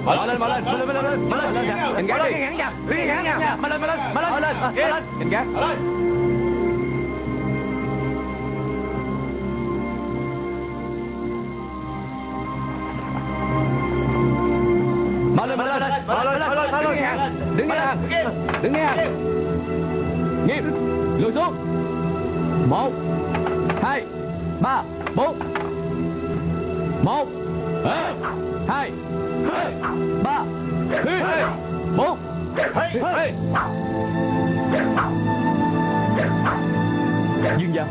Nhìn gác đi. Nhìn gác. Đứng nghe. Nghiêm. Lùi xuống. 1 2 3 4. 1 2 3 4. Dương gia.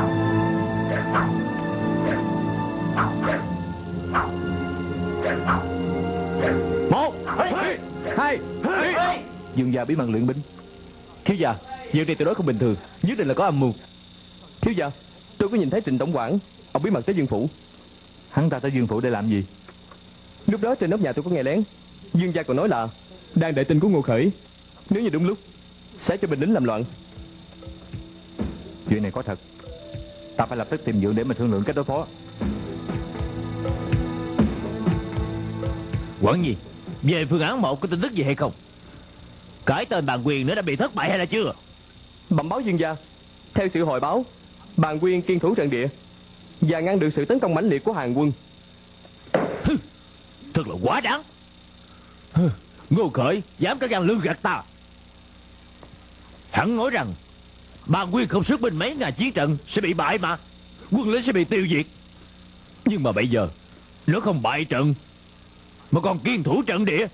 Một, hai. Dương gia bí mật luyện binh. Thiếu gia, việc này tuyệt đối không bình thường, nhất định là có âm mưu. Thiếu gia, tôi có nhìn thấy Trịnh tổng quản, ông bí mật tới Dương phủ. Hắn ta tới Dương phủ để làm gì? Lúc đó trên nóc nhà tôi có nghe lén. Dương gia còn nói là đang đợi tin của Ngô Khởi, nếu như đúng lúc sẽ cho binh lính làm loạn. Chuyện này có thật, ta phải lập tức tìm Dượng để mà thương lượng cách đối phó. Quản gì? Về phương án 1 có tin tức gì hay không? Cái tên Bàn Quyền nữa đã bị thất bại hay là chưa? Bẩm báo Dương gia, theo sự hồi báo, Bàn Quyền kiên thủ trận địa và ngăn được sự tấn công mãnh liệt của Hàn quân. Thật là quá đáng. Ngô Khởi dám cả gan lừa gạt ta. Hắn nói rằng Bàn Quyền không xuất binh mấy ngày chiến trận sẽ bị bại mà, quân lính sẽ bị tiêu diệt. Nhưng mà bây giờ nó không bại trận mà còn kiên thủ trận địa.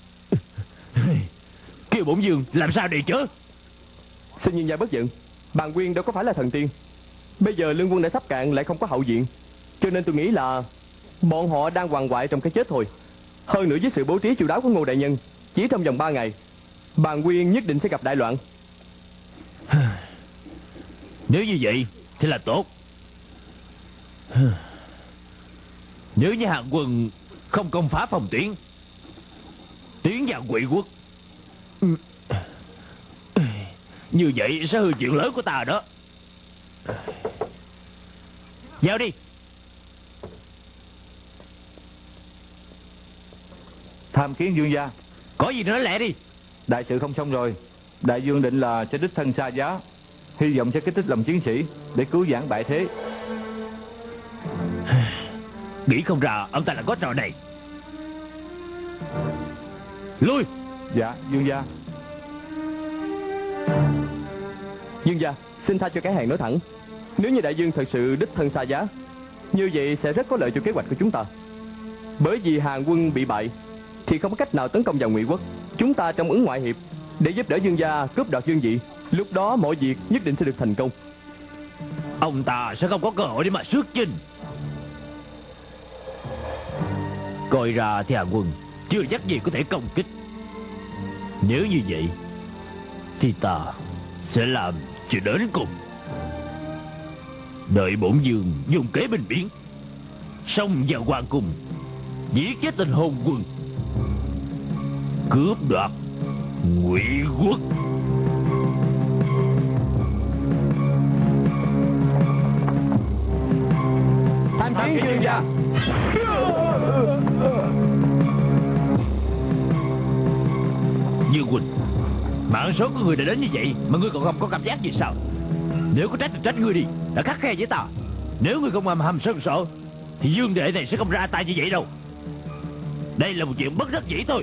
Kêu bổn vương làm sao đi chứ? Xin Dương gia bất giận, Bàn Quyền đâu có phải là thần tiên. Bây giờ lương quân đã sắp cạn lại không có hậu viện, cho nên tôi nghĩ là bọn họ đang quằn quại trong cái chết thôi. Hơn nữa với sự bố trí chu đáo của Ngô đại nhân, chỉ trong vòng 3 ngày Bàn Quyền nhất định sẽ gặp đại loạn. Nếu như vậy thì là tốt. Nếu như Hàn quân không công phá phòng tuyến, tiến vào Ngụy quốc, như vậy sẽ hư chuyện lớn của ta đó. Vào đi. Tham kiến Dương gia. Có gì nói lẹ đi. Đại sự không xong rồi. Đại vương định là sẽ đích thân xa giá, hy vọng sẽ kích thích lòng chiến sĩ để cứu vãn bại thế. Nghĩ không ra ông ta lại có trò này. Lui. Dạ Dương gia. Dương gia, xin tha cho cái hàng nói thẳng. Nếu như đại vương thật sự đích thân xa giá, như vậy sẽ rất có lợi cho kế hoạch của chúng ta. Bởi vì Hàn quân bị bại thì không có cách nào tấn công vào Ngụy quốc. Chúng ta trong ứng ngoại hiệp để giúp đỡ Dương gia cướp đoạt vương vị, lúc đó mọi việc nhất định sẽ được thành công. Ông ta sẽ không có cơ hội để mà xuất chinh. Coi ra thì Hàn quân chưa chắc gì có thể công kích. Nếu như vậy thì ta sẽ làm cho đến cùng. Đợi bổn vương dùng kế binh biến, xông vào hoàng cung, giết chết tên hôn quân, cướp đoạt Ngụy quốc. Tham kiến Dương gia. Dương huynh, mạng số của người đã đến như vậy mà ngươi còn không có cảm giác gì sao? Nếu có trách thì trách ngươi đi, đã khắt khe với ta. Nếu ngươi không âm hầm sân sọ thì Dương đệ này sẽ không ra tay như vậy đâu. Đây là một chuyện bất đắc dĩ thôi.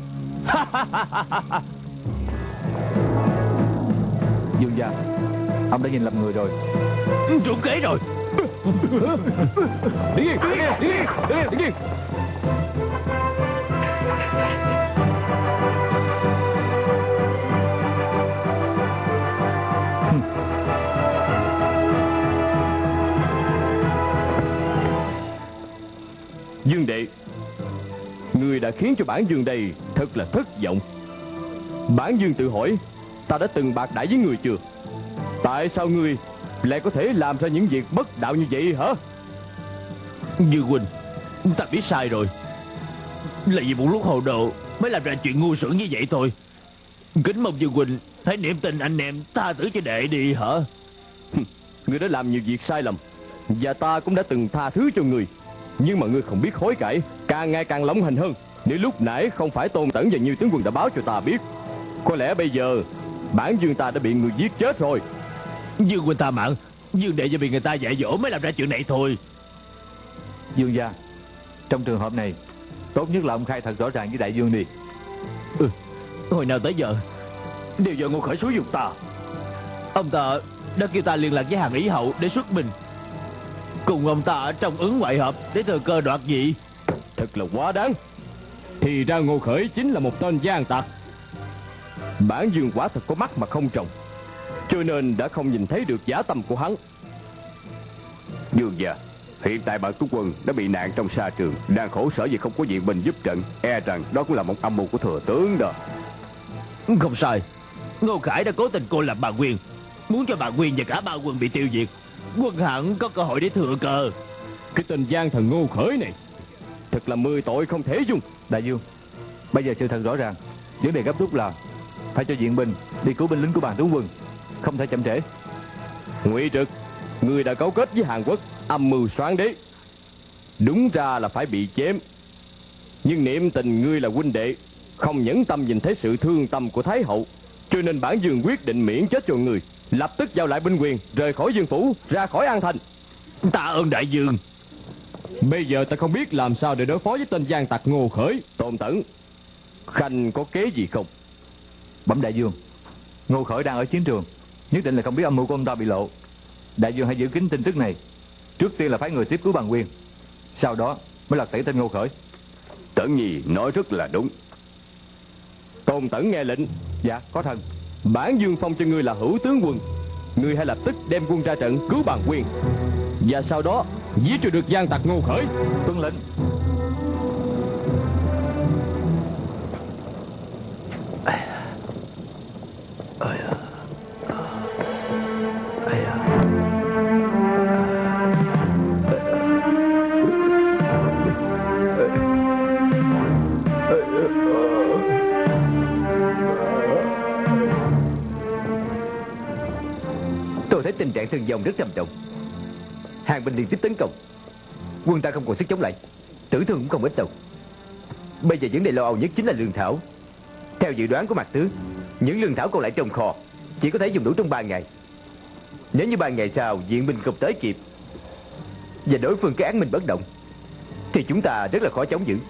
Dương gia, ông đã nhìn lầm người rồi. Trúng kế rồi. Đứng yên, đứng yên, đứng yên, đứng yên, đứng yên. Dương đệ, ngươi đã khiến cho bản Dương đây thật là thất vọng. Bản Dương tự hỏi, ta đã từng bạc đãi với người chưa? Tại sao ngươi lại có thể làm ra những việc bất đạo như vậy hả? Dương huynh, ta biết sai rồi. Là vì một lúc hồ đồ mới làm ra chuyện ngu xuẩn như vậy thôi. Kính mong Dương huynh hãy niệm tình anh em tha thứ cho đệ đi hả? Ngươi đã làm nhiều việc sai lầm, và ta cũng đã từng tha thứ cho ngươi. Nhưng mà ngươi không biết hối cải, càng ngày càng lộng hành hơn. Nếu lúc nãy không phải Tôn Tẩn và nhiều tướng quân đã báo cho ta biết, có lẽ bây giờ bản dương ta đã bị người giết chết rồi. Dương huynh tha mạng, Dương đệ do bị người ta dạy dỗ mới làm ra chuyện này thôi. Dương gia, trong trường hợp này tốt nhất là ông khai thật rõ ràng với đại dương đi. Hồi nào tới giờ đều do Ngô Khởi xúi giục ta. Ông ta đã kêu ta liên lạc với Hàn Ý Hậu để xuất binh, cùng ông ta ở trong ứng ngoại hợp để thừa cơ đoạt vị. Thật là quá đáng. Thì ra Ngô Khởi chính là một tên gian tặc. Bản dương quả thật có mắt mà không trồng, cho nên đã không nhìn thấy được giả tâm của hắn. Dương gia, hiện tại bản tướng quân đã bị nạn trong sa trường, đang khổ sở vì không có viện binh giúp trận. E rằng đó cũng là một âm mưu của thừa tướng đó. Không sai, Ngô Khải đã cố tình cô lập bà Nguyên, muốn cho bà Nguyên và cả ba quân bị tiêu diệt. Quân hẳn có cơ hội để thừa cơ. Cái tên gian thần Ngô Khởi này thật là 10 tội không thể dung. Đại dương, bây giờ sự thật rõ ràng, vấn đề gấp rút là phải cho viện binh đi cứu binh lính của bản tướng quân, không thể chậm trễ. Ngụy Trực, người đã cấu kết với Hàn Quốc âm mưu soán đế, đúng ra là phải bị chém. Nhưng niệm tình ngươi là huynh đệ, không nhẫn tâm nhìn thấy sự thương tâm của Thái hậu, cho nên bản dương quyết định miễn chết cho người, lập tức giao lại binh quyền, rời khỏi dương phủ, ra khỏi An Thành. Tạ ơn đại dương. Bây giờ ta không biết làm sao để đối phó với tên gian tặc Ngô Khởi. Tôn Tẩn, Khanh có kế gì không? Bẩm đại dương, Ngô Khởi đang ở chiến trường, nhất định là không biết âm mưu của ông ta bị lộ. Đại dương hãy giữ kín tin tức này. Trước tiên là phái người tiếp cứu Bàn Nguyên, sau đó mới là tẩy tên Ngô Khởi. Tẩn nhi nói rất là đúng. Tôn Tẩn nghe lệnh. Dạ, có thần. Bản dương phong cho ngươi là hữu tướng quân, ngươi hãy lập tức đem quân ra trận cứu Bàn Nguyên, và sau đó giết cho được gian tặc Ngô Khởi. Tuân lệnh. Tôi thấy tình trạng thương vong rất trầm trọng. Hàng binh liên tiếp tấn công, quân ta không còn sức chống lại, tử thương cũng không ít đâu. Bây giờ vấn đề lo âu nhất chính là lương thảo. Theo dự đoán của Mạc tướng, những lương thảo còn lại trong kho chỉ có thể dùng đủ trong 3 ngày. Nếu như 3 ngày sau viện binh không tới kịp và đối phương cái án minh bất động, thì chúng ta rất là khó chống giữ.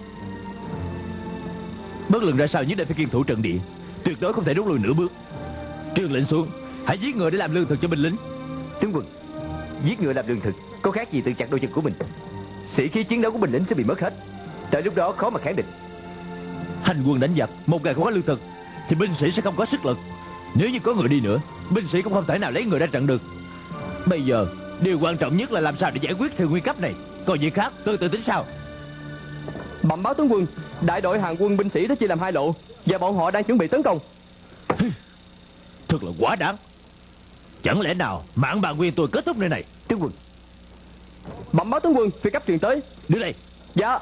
Bất luận ra sao nhất định phải kiên thủ trận địa, tuyệt đối không thể rút lui nửa bước. Truyền lệnh xuống, hãy giết người để làm lương thực cho binh lính. Tướng quân, giết người làm lương thực có khác gì tự chặt đôi chân của mình. Sĩ khí chiến đấu của binh lính sẽ bị mất hết, tới lúc đó khó mà kháng địch. Hành quân đánh giặc, một ngày không có lương thực thì binh sĩ sẽ không có sức lực. Nếu như có người đi nữa, binh sĩ cũng không thể nào lấy người ra trận được. Bây giờ điều quan trọng nhất là làm sao để giải quyết sự nguy cấp này, còn việc khác từ từ tính sau. Bẩm báo tướng quân, đại đội Hàn quân binh sĩ đã chia làm 2 lộ, và bọn họ đang chuẩn bị tấn công. Thật là quá đáng. Chẳng lẽ nào mạng bà Nguyên tôi kết thúc nơi này? Tướng quân. Bẩm báo tướng quân, phi cấp truyền tới. Đưa đây. Dạ.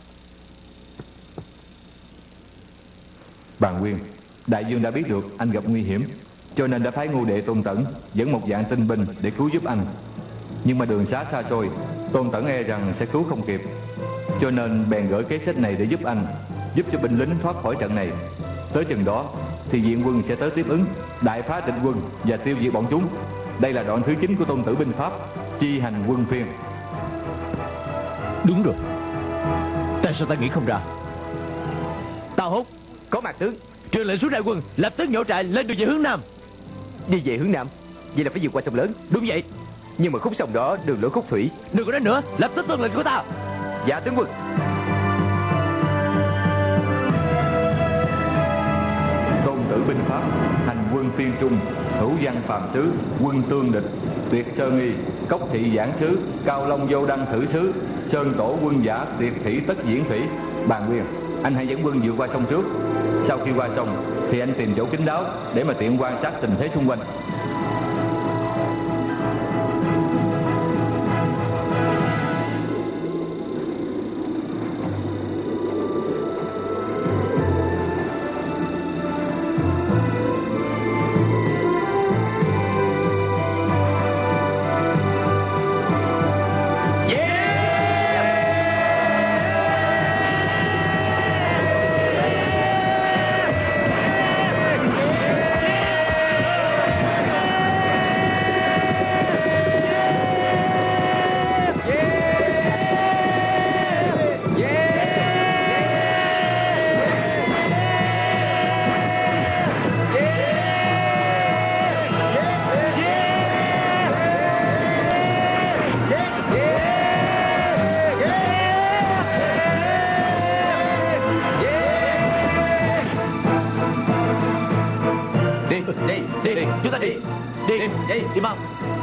Bàn Nguyên, đại dương đã biết được anh gặp nguy hiểm, cho nên đã phái Ngô đệ Tôn Tẩn dẫn một vạn tinh binh để cứu giúp anh. Nhưng mà đường xá xa xôi, Tôn Tẩn e rằng sẽ cứu không kịp, cho nên bèn gửi kế sách này để giúp anh, giúp cho binh lính thoát khỏi trận này. Tới chừng đó thì viện quân sẽ tới tiếp ứng, đại phá địch quân và tiêu diệt bọn chúng. Đây là đoạn thứ 9 của Tôn Tử binh pháp chi hành quân phiên. Đúng rồi, tại sao ta nghĩ không ra? Tào Húc, Có Mạc tướng. truyền lệnh xuống đại quân lập tức nhổ trại lên đường về hướng nam. Đi về hướng nam, vậy là phải vượt qua sông lớn. Đúng vậy. Nhưng mà khúc sông đó đường lối khúc thủy. Đừng có nói nữa, lập tức tuân lệnh của ta. Dạ tướng quân. Tôn Tử binh pháp hành quân phiên trung, hữu văn phàm sứ, quân tương địch, tuyệt sơ nghi, cốc thị giảng sứ, cao long vô đăng thử sứ, sơn tổ quân giả, tuyệt thủy tất diễn thủy. Bàn Nguyên, anh hãy dẫn quân vượt qua sông trước. Sau khi qua sông thì anh tìm chỗ kín đáo để mà tiện quan sát tình thế xung quanh. Đi, chúng ta đi. Đi mau.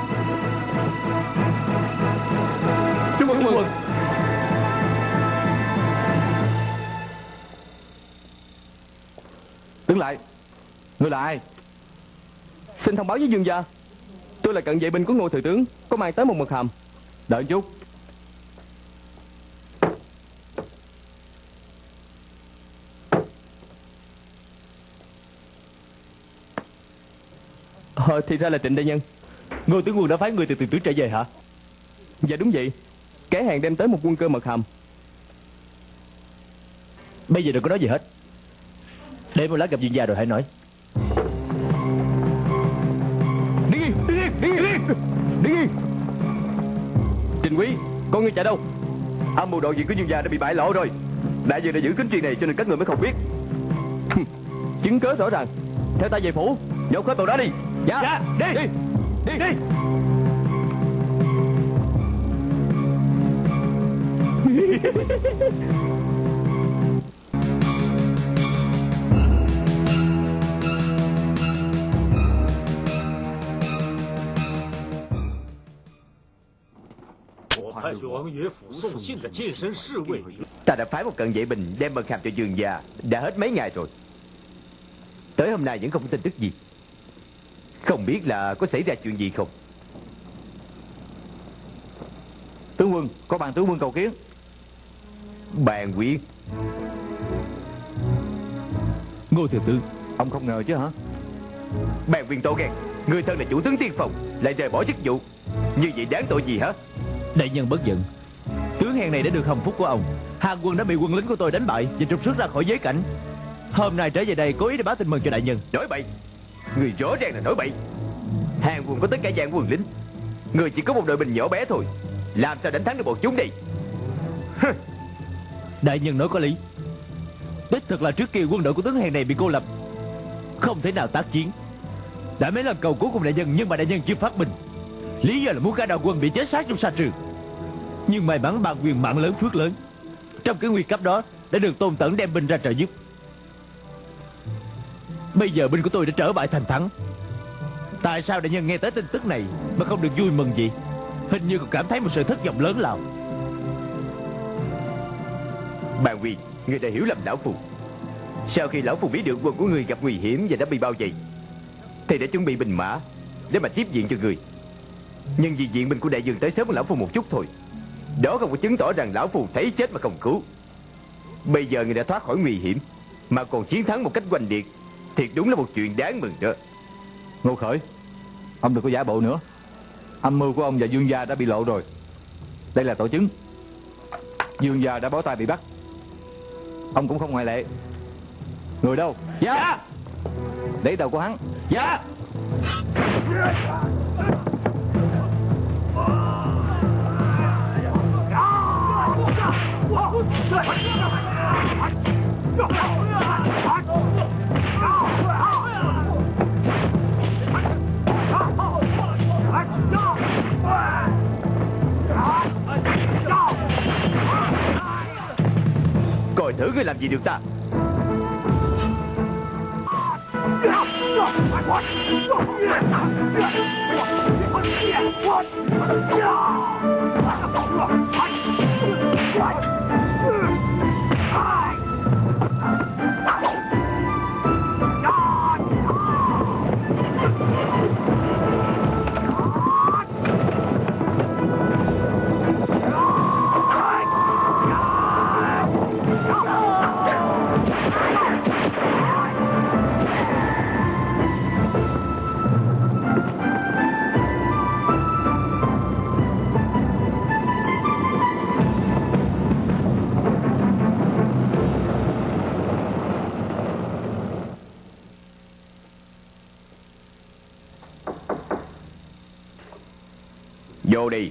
Chúc mừng. Đứng lại. Ngươi là ai? Xin thông báo với Dương gia, tôi là cận vệ binh của Ngô thừa tướng, có mang tới một mật hàm. Đợi chút. Thì ra là Trịnh đại nhân. Ngô tướng quân đã phái người từ Từ Tử trở về hả? Dạ đúng vậy. Kẻ hàng đem tới một quân cơ mật hàm. Bây giờ đừng có nói gì hết, để một lát gặp Dương gia rồi hãy nói. Đi. Trình quý, con ngươi chạy đâu? Âm mưu đội diện của Dương gia đã bị bại lộ rồi. Đại dương đã giữ kín chuyện này cho nên các người mới không biết. Chứng cớ rõ ràng. Theo ta về phủ, dọn khói tàu đó đi. Dạ, đi. Ta đã phái một cận vệ binh đem mật hàm cho Dương gia đã hết mấy ngày rồi. Tới hôm nay vẫn không có tin tức gì. Không biết là có xảy ra chuyện gì không. Tướng quân, có bàn tướng quân cầu kiến. Bàn Quyên. Ngô thừa tướng, Ông không ngờ chứ hả? Bàn Quyên to gan. Người thân là chủ tướng tiên phong lại rời bỏ chức vụ. Như vậy đáng tội gì hả? đại nhân bất giận. Tướng hèn này đã được hồng phúc của ông. Hàn quân đã bị quân lính của tôi đánh bại và trục xuất ra khỏi giới cảnh. Hôm nay trở về đây cố ý để báo tin mừng cho đại nhân. Nói bậy. Người rõ ràng là nói bậy. Hàn quân có tất cả vạn quân lính, người chỉ có một đội binh nhỏ bé thôi, làm sao đánh thắng được bọn chúng đi? Đại nhân nói có lý. Đích thực là trước kia quân đội của tướng hèn này bị cô lập, không thể nào tác chiến. Đã mấy lần cầu cứu cùng đại nhân nhưng mà đại nhân chưa phát binh. Lý do là muốn cả đạo quân bị chết sát trong sa trường. Nhưng may mắn Bàn Quyền mạng lớn phước lớn, trong cái nguy cấp đó đã được Tôn Tẩn đem binh ra trợ giúp. Bây giờ binh của tôi đã trở bại thành thắng. Tại sao đại nhân nghe tới tin tức này mà không được vui mừng gì? Hình như còn cảm thấy một sự thất vọng lớn lao. Bàn Quyền, người đã hiểu lầm lão phu. Sau khi lão phu biết được quân của người gặp nguy hiểm và đã bị bao vây, thì đã chuẩn bị binh mã để mà tiếp viện cho người. Nhưng vì viện binh của đại dương tới sớm hơn lão phu một chút thôi, đó không có chứng tỏ rằng lão phu thấy chết mà không cứu. Bây giờ người đã thoát khỏi nguy hiểm mà còn chiến thắng một cách oanh liệt, thiệt đúng là một chuyện đáng mừng đó. Ngô Khởi, ông đừng có giả bộ nữa. Âm mưu của ông và Dương gia đã bị lộ rồi. Đây là tổ chứng. Dương gia đã bó tay bị bắt, ông cũng không ngoại lệ. Người đâu? Dạ. Lấy đầu của hắn. Dạ. Coi thử ngươi làm gì được ta. Vô đi.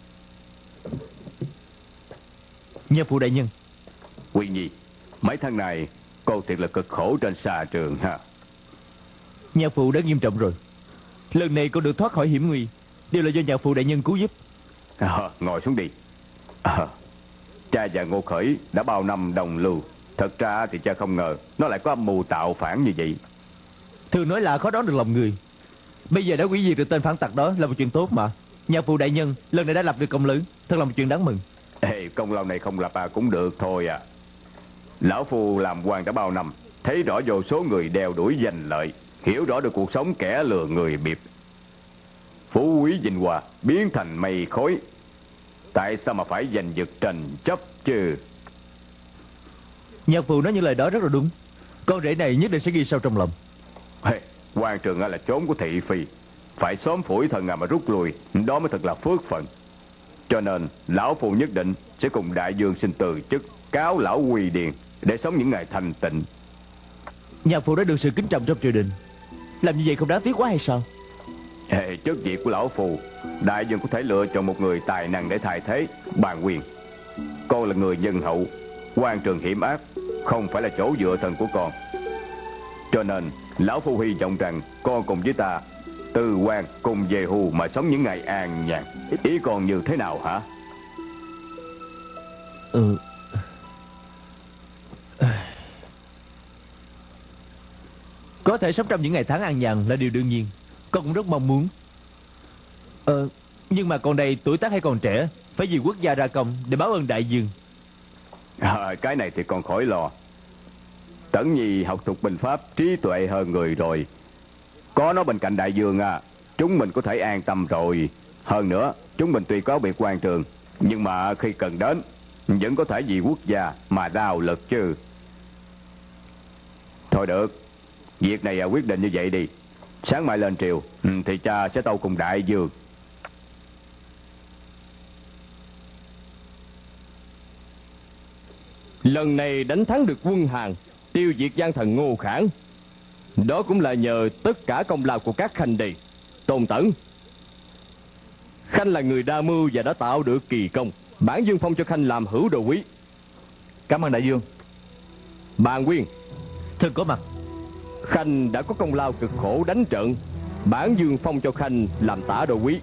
Nhà phụ đại nhân. Quyên Nhi, mấy tháng này cô thiệt là cực khổ trên xa trường ha. Nhà phụ đã nghiêm trọng rồi. Lần này cô được thoát khỏi hiểm nguy đều là do nhà phụ đại nhân cứu giúp. Ngồi xuống đi. Cha và Ngô Khởi đã bao năm đồng lưu. Thật ra thì cha không ngờ nó lại có âm mưu tạo phản như vậy. Thường nói là khó đoán được lòng người. Bây giờ đã hủy diệt được tên phản tặc đó là một chuyện tốt mà. Nhạc phụ đại nhân lần này đã lập được công lớn, thật là một chuyện đáng mừng. Ê, công lao này không lập cũng được thôi à. Lão Phu làm quan đã bao năm, thấy rõ vô số người đeo đuổi danh lợi, hiểu rõ được cuộc sống kẻ lừa người bịp. Phú quý vinh hoa biến thành mây khói, tại sao mà phải giành giật tranh chấp chứ? Nhạc phụ nói những lời đó rất là đúng. Con rể này nhất định sẽ ghi sâu trong lòng. Hey, quan trường là chốn của thị phi, phải xóm phủi thần mà rút lui, đó mới thật là phước phận. Cho nên lão Phu nhất định sẽ cùng đại dương xin từ chức, cáo lão Quy Điền để sống những ngày thanh tịnh. Nhạc phụ đã được sự kính trọng trong triều đình, làm như vậy không đáng tiếc quá hay sao? Hey, chức việc của lão Phu, đại dương có thể lựa chọn một người tài năng để thay thế. Bàn Quyền, con là người nhân hậu, quan trường hiểm ác, không phải là chỗ dựa thân của con. Cho nên lão Phu hy vọng rằng con cùng với ta từ quan cùng về hưu mà sống những ngày an nhàn. Ý con như thế nào hả? Có thể sống trong những ngày tháng an nhàn là điều đương nhiên. Con cũng rất mong muốn. Nhưng mà con đây tuổi tác hay còn trẻ, phải vì quốc gia ra công để báo ơn đại dương. Cái này thì con khỏi lo. Tẩn Nhi học thuộc binh pháp, trí tuệ hơn người rồi. Có nó bên cạnh đại dương chúng mình có thể an tâm rồi. Hơn nữa, chúng mình tuy có việc quan trường, nhưng mà khi cần đến vẫn có thể vì quốc gia mà đào lực chứ. Thôi được, việc này quyết định như vậy đi. Sáng mai lên triều thì cha sẽ tâu cùng đại dương. Lần này đánh thắng được quân Hàn, tiêu diệt gian thần Ngô Khản, đó cũng là nhờ tất cả công lao của các khanh đây. Tôn Tẩn, khanh là người đa mưu và đã tạo được kỳ công, bản dương phong cho khanh làm hữu đồ quý. Cảm ơn đại dương. Bàn Quyên, thân có mặt. Khanh đã có công lao cực khổ đánh trận, bản dương phong cho khanh làm tả đồ quý.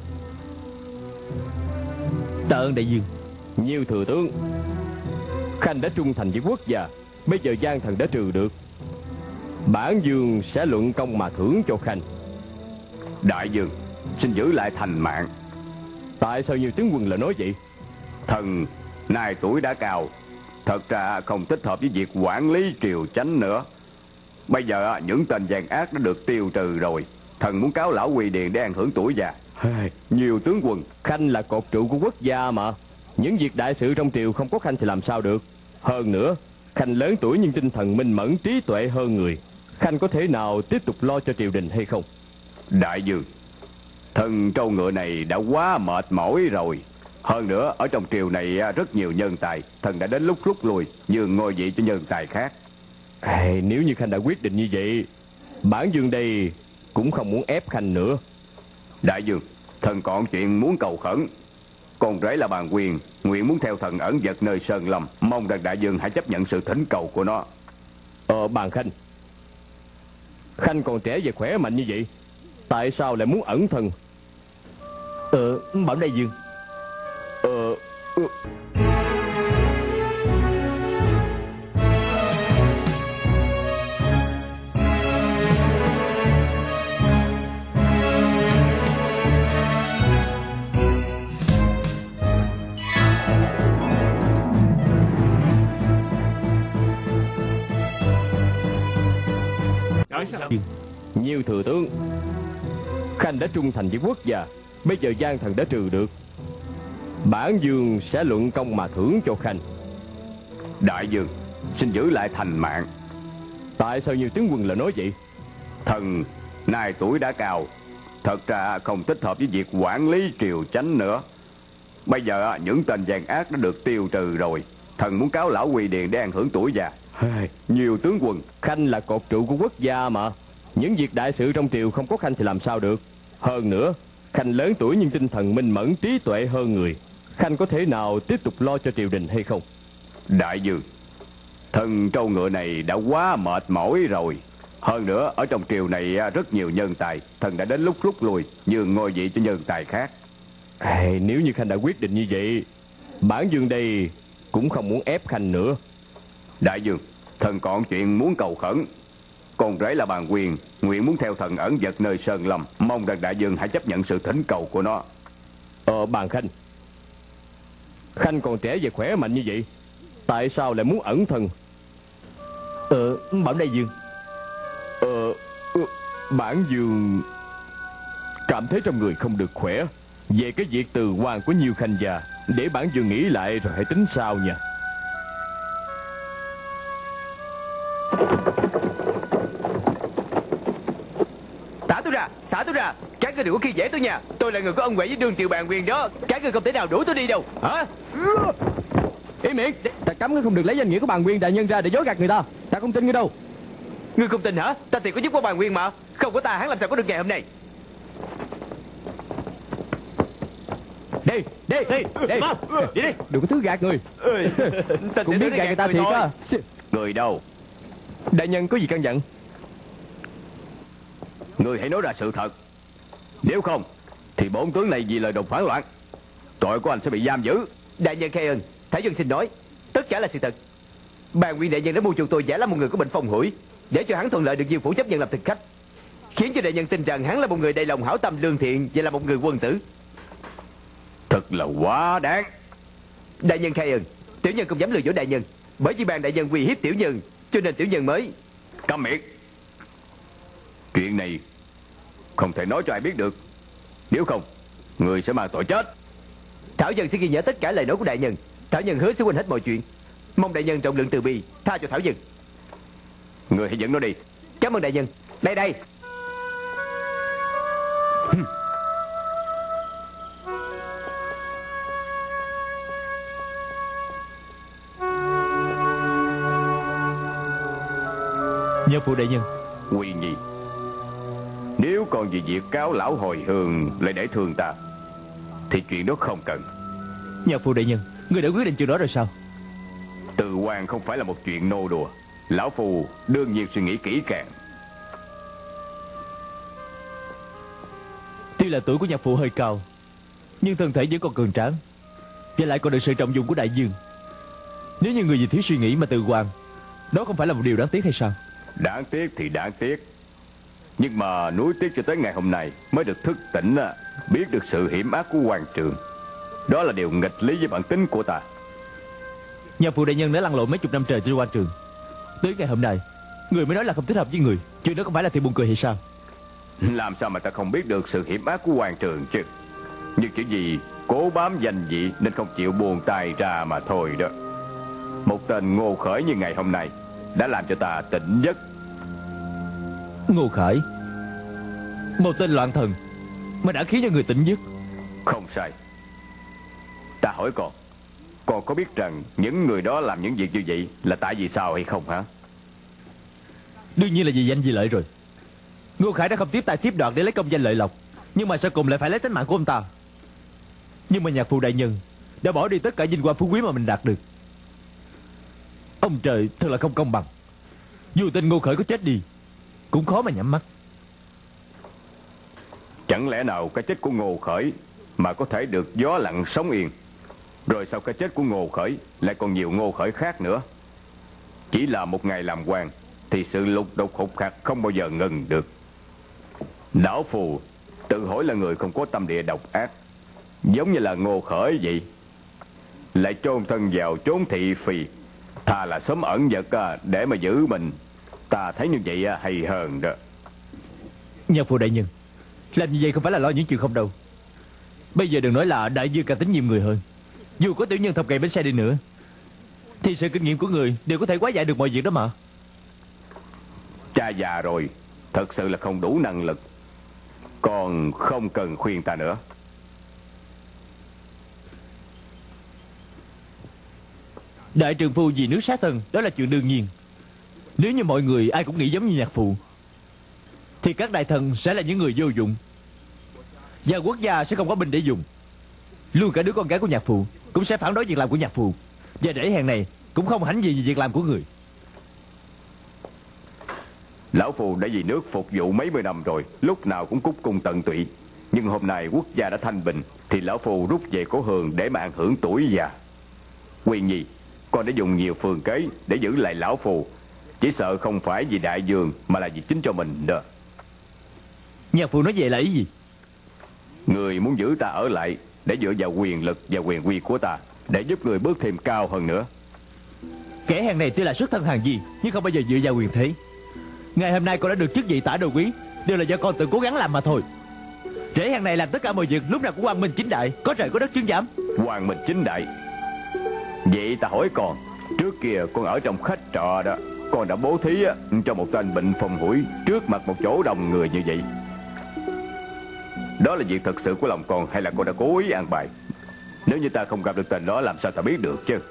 Tạ ơn đại dương. Nhiều thừa tướng, khanh đã trung thành với quốc gia, bây giờ gian thần đã trừ được, bản dương sẽ luận công mà thưởng cho khanh. Đại dương xin giữ lại thành mạng. Tại sao nhiều tướng quân lại nói vậy? Thần nay tuổi đã cao, thật ra không thích hợp với việc quản lý triều chánh nữa. Bây giờ những tên gian ác đã được tiêu trừ rồi, thần muốn cáo lão Quy Điền để ăn hưởng tuổi già. Nhiều tướng quân, khanh là cột trụ của quốc gia mà. Những việc đại sự trong triều không có khanh thì làm sao được. Hơn nữa, khanh lớn tuổi nhưng tinh thần minh mẫn, trí tuệ hơn người. Khanh có thể nào tiếp tục lo cho triều đình hay không? Đại dương, thần trâu ngựa này đã quá mệt mỏi rồi. Hơn nữa ở trong triều này rất nhiều nhân tài, thần đã đến lúc rút lui, nhường ngôi vị cho nhân tài khác. Nếu như khanh đã quyết định như vậy, bản dương đây cũng không muốn ép khanh nữa. Đại dương, thần còn chuyện muốn cầu khẩn. Con rể là Bàn Quyền, nguyện muốn theo thần ẩn dật nơi sơn lâm, mong rằng đại dương hãy chấp nhận sự thỉnh cầu của nó. Bàn Khanh, khanh còn trẻ và khỏe mạnh như vậy, tại sao lại muốn ẩn thân? Bảo đại dương. Nhiều thừa tướng, khanh đã trung thành với quốc gia, bây giờ gian thần đã trừ được, bản dương sẽ luận công mà thưởng cho khanh. Đại dương xin giữ lại thành mạng. Tại sao nhiều tướng quân lại nói vậy? Thần nay tuổi đã cao, thật ra không thích hợp với việc quản lý triều chánh nữa. Bây giờ những tên gian ác đã được tiêu trừ rồi, thần muốn cáo lão Quy Điền để ăn hưởng tuổi già. Nhiều tướng quân, khanh là cột trụ của quốc gia mà. Những việc đại sự trong triều không có khanh thì làm sao được. Hơn nữa, khanh lớn tuổi nhưng tinh thần minh mẫn, trí tuệ hơn người. Khanh có thể nào tiếp tục lo cho triều đình hay không? Đại dương, thần trâu ngựa này đã quá mệt mỏi rồi. Hơn nữa ở trong triều này rất nhiều nhân tài, thần đã đến lúc rút lui, nhường ngôi vị cho nhân tài khác. Nếu như khanh đã quyết định như vậy, bản dương đây cũng không muốn ép khanh nữa. Đại dương, thần còn chuyện muốn cầu khẩn. con rể là Bàn Quyền nguyện muốn theo thần ẩn dật nơi sơn lâm, mong rằng đại dương hãy chấp nhận sự thỉnh cầu của nó. Bàn Khanh, Khanh còn trẻ và khỏe mạnh như vậy, tại sao lại muốn ẩn thân? Bẩm đại dương. Bản dương cảm thấy trong người không được khỏe. Về cái việc từ quan của Nhiêu Khanh già, để bản dương nghĩ lại rồi hãy tính sau nha. Thả tôi ra, các ngươi đừng có khi dễ tôi nha. Tôi là người có ân huệ với Đương Triều Bàn Quyền đó. Các ngươi không thể nào đuổi tôi đi đâu. Hả? Ý miệng, ta cấm ngươi không được lấy danh nghĩa của Bàn Quyền đại nhân ra để dối gạt người ta. Ta không tin ngươi đâu. Ngươi không tin hả? Ta tiền có giúp của Bàn Quyền mà. Không có ta hắn làm sao có được ngày hôm nay. Đi. Đi đi. Đừng có thứ gạt người. Cũng biết gạt người ta thiệt á. Người đâu? Đại nhân có gì căn dặn? Người hãy nói ra sự thật. Nếu không thì bổn tướng này vì lời đồn phản loạn, tội của anh sẽ bị giam giữ. Đại nhân khai ơn, Thái dân xin nói, tất cả là sự thật. Bàn Quyền đại nhân đã mua chuộc tôi giả là một người có bệnh phong hủi, để cho hắn thuận lợi được Dương phủ chấp nhận làm thực khách, khiến cho đại nhân tin rằng hắn là một người đầy lòng hảo tâm lương thiện và là một người quân tử. Thật là quá đáng. Đại nhân khai ơn, tiểu nhân không dám lừa dối đại nhân, bởi vì Bàn đại nhân uy hiếp tiểu nhân, cho nên tiểu nhân mới. Câm miệng. Chuyện này không thể nói cho ai biết được, nếu không người sẽ mang tội chết. Thảo dân sẽ ghi nhớ tất cả lời nói của đại nhân. Thảo nhân hứa sẽ quên hết mọi chuyện. Mong đại nhân rộng lượng từ bi, tha cho Thảo dân. Người hãy dẫn nó đi. Cảm ơn đại nhân. Đây. Nhờ phụ đại nhân. Quy Nhi, nếu còn vì việc cáo lão hồi hương lại để thương ta thì chuyện đó không cần. Nhờ phụ đại nhân, người đã quyết định chuyện đó rồi sao? Từ quan không phải là một chuyện nô đùa. Lão Phu đương nhiên suy nghĩ kỹ càng. Tuy là tuổi của nhạc phụ hơi cao, nhưng thân thể vẫn còn cường tráng, và lại còn được sự trọng dụng của đại dương. Nếu như người vì thiếu suy nghĩ mà từ quan, đó không phải là một điều đáng tiếc hay sao? Đáng tiếc thì đáng tiếc, nhưng mà nuối tiếc cho tới ngày hôm nay mới được thức tỉnh, biết được sự hiểm ác của quan trường. Đó là điều nghịch lý với bản tính của ta. Nhà phụ đại nhân đã lăn lộn mấy chục năm trời trên quan trường, tới ngày hôm nay người mới nói là không thích hợp với người. Chuyện đó không phải là thì buồn cười hay sao? Làm sao mà ta không biết được sự hiểm ác của quan trường chứ? Nhưng chỉ vì cố bám danh vị nên không chịu buông tay ra mà thôi đó. Một tên Ngô Khởi như ngày hôm nay đã làm cho ta tỉnh giấc. Ngô Khởi, một tên loạn thần mà đã khiến cho người tỉnh giấc. Không sai. Ta hỏi con có biết rằng những người đó làm những việc như vậy là tại vì sao hay không hả? Đương nhiên là vì danh vì lợi rồi. Ngô Khải đã không tiếp tay tiếp đoạt để lấy công danh lợi lộc, nhưng mà sau cùng lại phải lấy tính mạng của ông ta. Nhưng mà nhạc phụ đại nhân đã bỏ đi tất cả vinh quang phú quý mà mình đạt được. Ông trời thật là không công bằng. Dù tên Ngô Khởi có chết đi cũng khó mà nhắm mắt. Chẳng lẽ nào cái chết của Ngô Khởi mà có thể được gió lặng sóng yên? Rồi sau cái chết của Ngô Khởi lại còn nhiều Ngô Khởi khác nữa. Chỉ là một ngày làm quan thì sự lục đục hụt hạt không bao giờ ngừng được. Lão Phù tự hỏi là người không có tâm địa độc ác, giống như là Ngô Khởi vậy, lại chôn thân vào chốn thị phi, thà là sớm ẩn giật để mà giữ mình. Ta thấy như vậy hay hơn đó. Nhạc phụ đại nhân, làm như vậy không phải là lo những chuyện không đâu. Bây giờ đừng nói là đại dương càng tính nhiều người hơn. Dù có tiểu nhân thọc gậy bánh xe đi nữa thì sự kinh nghiệm của người đều có thể hóa giải được mọi việc đó mà. Cha già rồi, thật sự là không đủ năng lực. Còn không cần khuyên ta nữa. Đại trượng phu vì nước sát thân, đó là chuyện đương nhiên. Nếu như mọi người ai cũng nghĩ giống như nhạc phụ thì các đại thần sẽ là những người vô dụng, và quốc gia sẽ không có binh để dùng. Luôn cả đứa con gái của nhạc phụ cũng sẽ phản đối việc làm của nhạc phụ, và để hèn này cũng không hãnh gì về việc làm của người. Lão Phù đã vì nước phục vụ mấy mươi năm rồi, lúc nào cũng cúc cung tận tụy. Nhưng hôm nay quốc gia đã thanh bình thì Lão Phù rút về cố hương để mà ăn hưởng tuổi già. Quy Nhi, con đã dùng nhiều phương kế để giữ lại Lão Phù, Chỉ sợ không phải vì đại dương mà là vì chính cho mình đó. Nhạc phụ nói vậy là ý gì? Người muốn giữ ta ở lại để dựa vào quyền lực và quyền uy của ta, để giúp người bước thêm cao hơn nữa. Kẻ hàng này tuy là xuất thân hàng gì, nhưng không bao giờ dựa vào quyền thế. Ngày hôm nay con đã được chức vị tả đô úy, đều là do con tự cố gắng làm mà thôi. Rễ hàng này làm tất cả mọi việc lúc nào cũng quang minh chính đại, có trời có đất chứng giám. Quang minh chính đại. Vậy ta hỏi con, trước kia con ở trong khách trọ đó, con đã bố thí cho một tên bệnh phong hủi trước mặt một chỗ đông người như vậy. Đó là việc thật sự của lòng con hay là con đã cố ý an bài? Nếu như ta không gặp được tên đó, làm sao ta biết được chứ?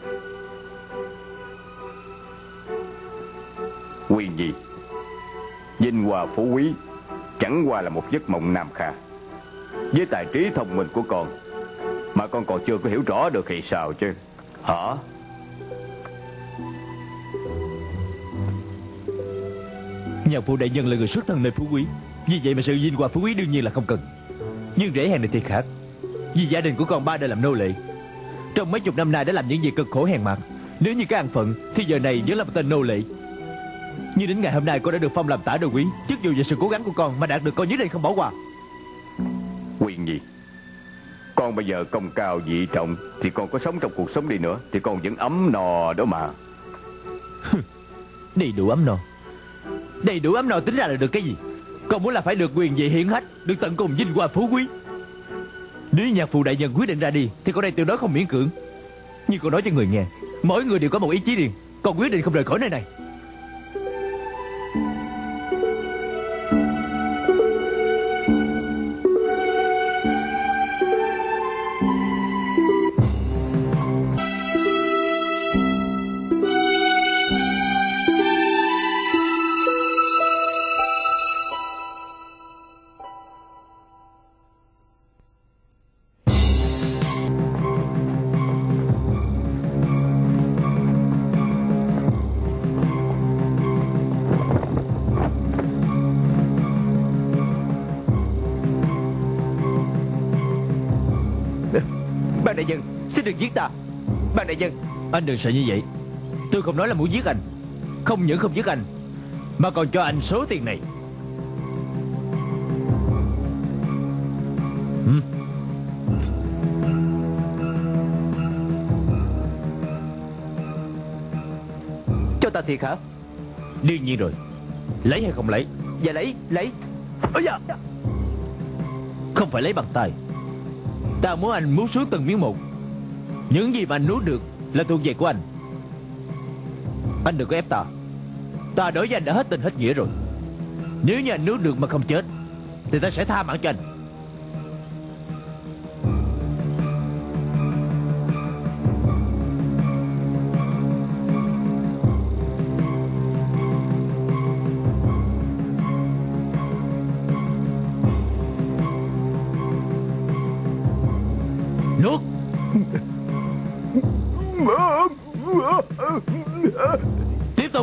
Quyền gì? Vinh hoa phú quý chẳng qua là một giấc mộng nam kha. Với tài trí thông minh của con mà con còn chưa có hiểu rõ được thì sao chứ? Hả? Nhà phụ đại nhân là người xuất thân nơi phú quý, vì vậy mà sự vinh hoa phú quý đương nhiên là không cần. Nhưng rễ hàng này thì khác. Vì gia đình của con ba đã làm nô lệ, trong mấy chục năm nay đã làm những việc cực khổ hèn mạt. Nếu như cái ăn phận thì giờ này vẫn là một tên nô lệ. Nhưng đến ngày hôm nay con đã được phong làm tả đô úy, chức dù về sự cố gắng của con mà đạt được, con nhất định không bỏ qua. Quyền gì? Con bây giờ công cao vị trọng thì con có sống trong cuộc sống đi nữa thì con vẫn ấm no đó mà. Đầy đủ ấm no. Đầy đủ ấm no tính ra là được cái gì? Con muốn là phải được quyền vị hiển hách, được tận cùng vinh hoa phú quý. Nếu nhạc phụ đại nhân quyết định ra đi thì con đây tuyệt đối không miễn cưỡng. Nhưng con nói cho người nghe, mỗi người đều có một ý chí riêng, con quyết định không rời khỏi nơi này. Ban đại nhân, xin đừng giết ta. Ban đại nhân, anh đừng sợ như vậy. Tôi không nói là muốn giết anh. Không những không giết anh mà còn cho anh số tiền này. Cho ta thiệt hả? Đương nhiên rồi. Lấy hay không lấy? Dạ lấy. Ôi da. Không phải lấy bằng tay. Ta muốn anh nuốt xuống từng miếng một. Những gì mà anh nuốt được là thuộc về của anh. Anh đừng có ép ta. Ta đối với anh đã hết tình hết nghĩa rồi. Nếu như anh nuốt được mà không chết thì ta sẽ tha mạng cho anh. Nuốt. Tiếp tục.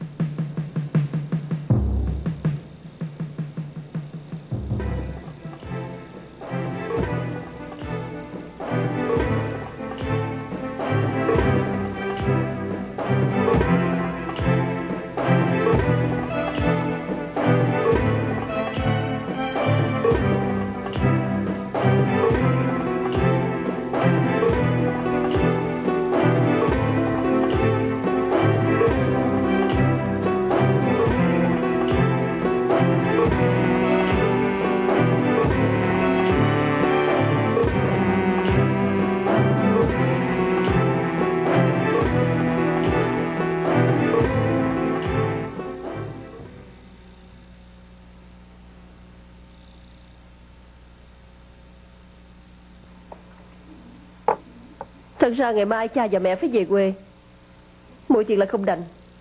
Thật ra ngày mai cha và mẹ phải về quê. Mọi chuyện là không đành.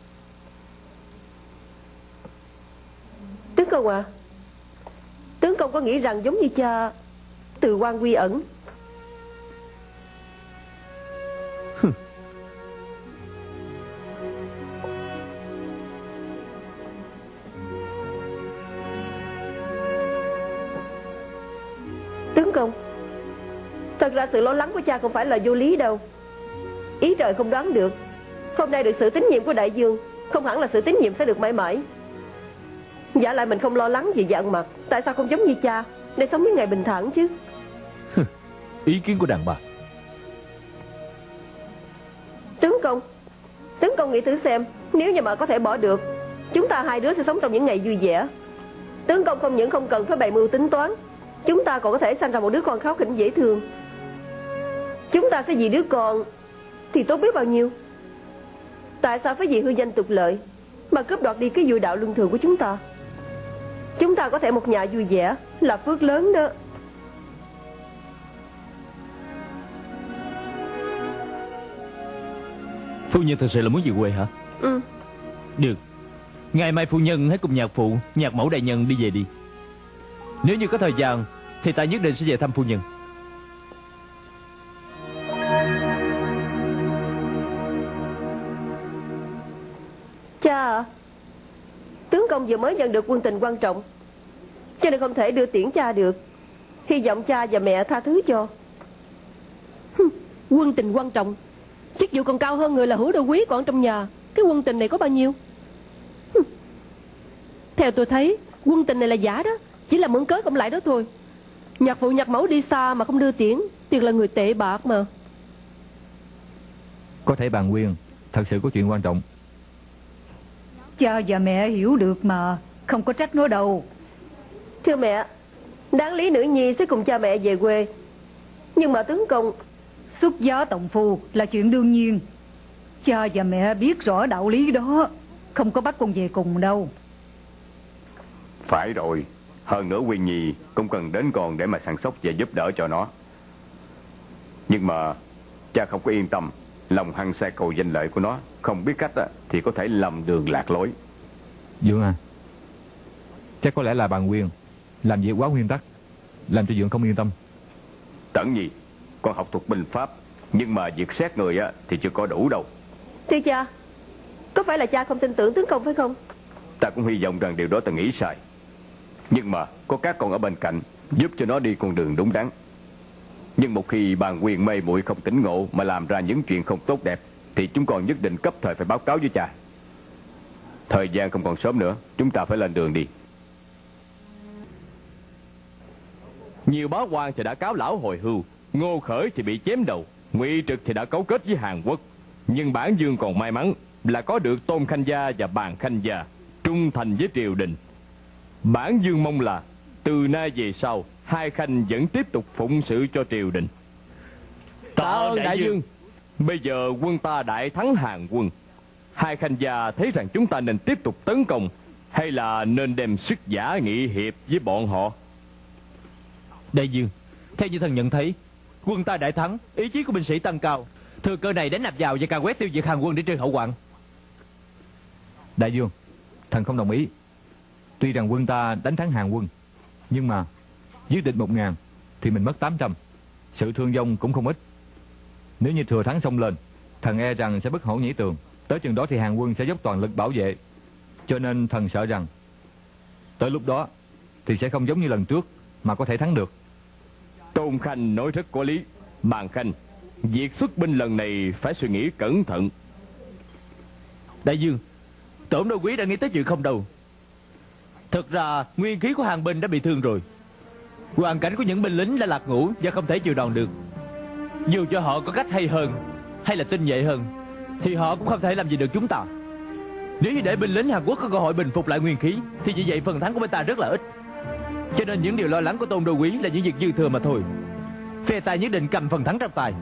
Tướng công à, tướng công có nghĩ rằng giống như cha từ quan quy ẩn? Tướng công, thật ra sự lo lắng của cha không phải là vô lý đâu. Ý trời không đoán được. Hôm nay được sự tín nhiệm của đại dương, không hẳn là sự tín nhiệm sẽ được mãi mãi. Giả lại mình không lo lắng gì về ăn mặc, tại sao không giống như cha, để sống những ngày bình thản chứ? Ý kiến của đàn bà. Tướng công nghĩ thử xem, nếu như mà có thể bỏ được, chúng ta hai đứa sẽ sống trong những ngày vui vẻ. Tướng công không những không cần phải bày mưu tính toán, chúng ta còn có thể sanh ra một đứa con kháu khỉnh dễ thương. Chúng ta sẽ vì đứa con thì tốt biết bao nhiêu. Tại sao phải vì hư danh tục lợi mà cướp đoạt đi cái vui đạo luân thường của chúng ta? Chúng ta có thể một nhà vui vẻ là phước lớn đó. Phu nhân thật sự là muốn về quê hả? Ừ. Được. Ngày mai phu nhân hãy cùng nhạc phụ, nhạc mẫu đại nhân đi về đi. Nếu như có thời gian thì ta nhất định sẽ về thăm phu nhân. Cha à, tướng công vừa mới nhận được quân tình quan trọng, cho nên không thể đưa tiễn cha được. Hy vọng cha và mẹ tha thứ cho. Quân tình quan trọng? Chức vụ còn cao hơn người là hữu đô quý còn trong nhà. Cái quân tình này có bao nhiêu? Theo tôi thấy quân tình này là giả đó, chỉ là mượn cớ cộng lại đó thôi. Nhạc phụ nhạc mẫu đi xa mà không đưa tiễn, tuyệt là người tệ bạc mà. Có thể bàn Nguyên thật sự có chuyện quan trọng. Cha và mẹ hiểu được mà, không có trách nó đâu. Thưa mẹ, đáng lý nữ nhi sẽ cùng cha mẹ về quê, nhưng mà tướng công... Xuất giá tòng phu là chuyện đương nhiên. Cha và mẹ biết rõ đạo lý đó, không có bắt con về cùng đâu. Phải rồi. Hơn nữa Nguyên Nhi cũng cần đến con để mà săn sóc và giúp đỡ cho nó. Nhưng mà cha không có yên tâm. Lòng hăng say cầu danh lợi của nó, không biết cách thì có thể lầm đường lạc lối. Dượng à, chắc có lẽ là bàn Nguyên làm việc quá nguyên tắc, làm cho Dượng không yên tâm. Tẩn Nhi, con học thuật binh pháp, nhưng mà việc xét người thì chưa có đủ đâu. Thưa cha, có phải là cha không tin tưởng tướng công phải không? Ta cũng hy vọng rằng điều đó ta nghĩ sai. Nhưng mà có các con ở bên cạnh giúp cho nó đi con đường đúng đắn. Nhưng một khi bàn Nguyên mê muội không tỉnh ngộ mà làm ra những chuyện không tốt đẹp, thì chúng con nhất định cấp thời phải báo cáo với cha. Thời gian không còn sớm nữa, chúng ta phải lên đường đi. Nhiều bá quan thì đã cáo lão hồi hưu, Ngô Khởi thì bị chém đầu, Ngụy Trực thì đã cấu kết với Hàn Quốc. Nhưng bản Dương còn may mắn là có được Tôn Khanh Gia và Bàn Khanh Gia trung thành với triều đình. Bản Dương mong là từ nay về sau, hai khanh vẫn tiếp tục phụng sự cho triều đình. Tạ ơn đại dương. Bây giờ quân ta đại thắng Hàn quân, hai khanh gia thấy rằng chúng ta nên tiếp tục tấn công, hay là nên đem sức giả nghị hiệp với bọn họ? Đại dương, theo như thần nhận thấy, quân ta đại thắng, ý chí của binh sĩ tăng cao, thừa cơ này đánh nạp vào và càn quét tiêu diệt Hàn quân để trừ hậu hoạn. Đại dương, thần không đồng ý. Tuy rằng quân ta đánh thắng Hàn quân, nhưng mà giết địch 1000 thì mình mất 800, sự thương vong cũng không ít. Nếu như thừa thắng xông lên, thần e rằng sẽ bức hổ nhảy tường. Tới chừng đó thì Hàn quân sẽ dốc toàn lực bảo vệ. Cho nên thần sợ rằng tới lúc đó thì sẽ không giống như lần trước mà có thể thắng được. Tôn Khanh nói rất có lý. Bàn Khanh, việc xuất binh lần này phải suy nghĩ cẩn thận. Đại dương, Tổng đô quý đã nghĩ tới chuyện không đâu. Thực ra nguyên khí của Hàn binh đã bị thương rồi. Hoàn cảnh của những binh lính đã lạc ngũ và không thể chịu đòn được. Dù cho họ có cách hay hơn hay là tinh nhuệ hơn, thì họ cũng không thể làm gì được chúng ta. Nếu như để binh lính Hàn Quốc có cơ hội bình phục lại nguyên khí, thì như vậy phần thắng của bên ta rất là ít. Cho nên những điều lo lắng của Tôn đô quý là những việc dư thừa mà thôi. Phe ta nhất định cầm phần thắng trong tay.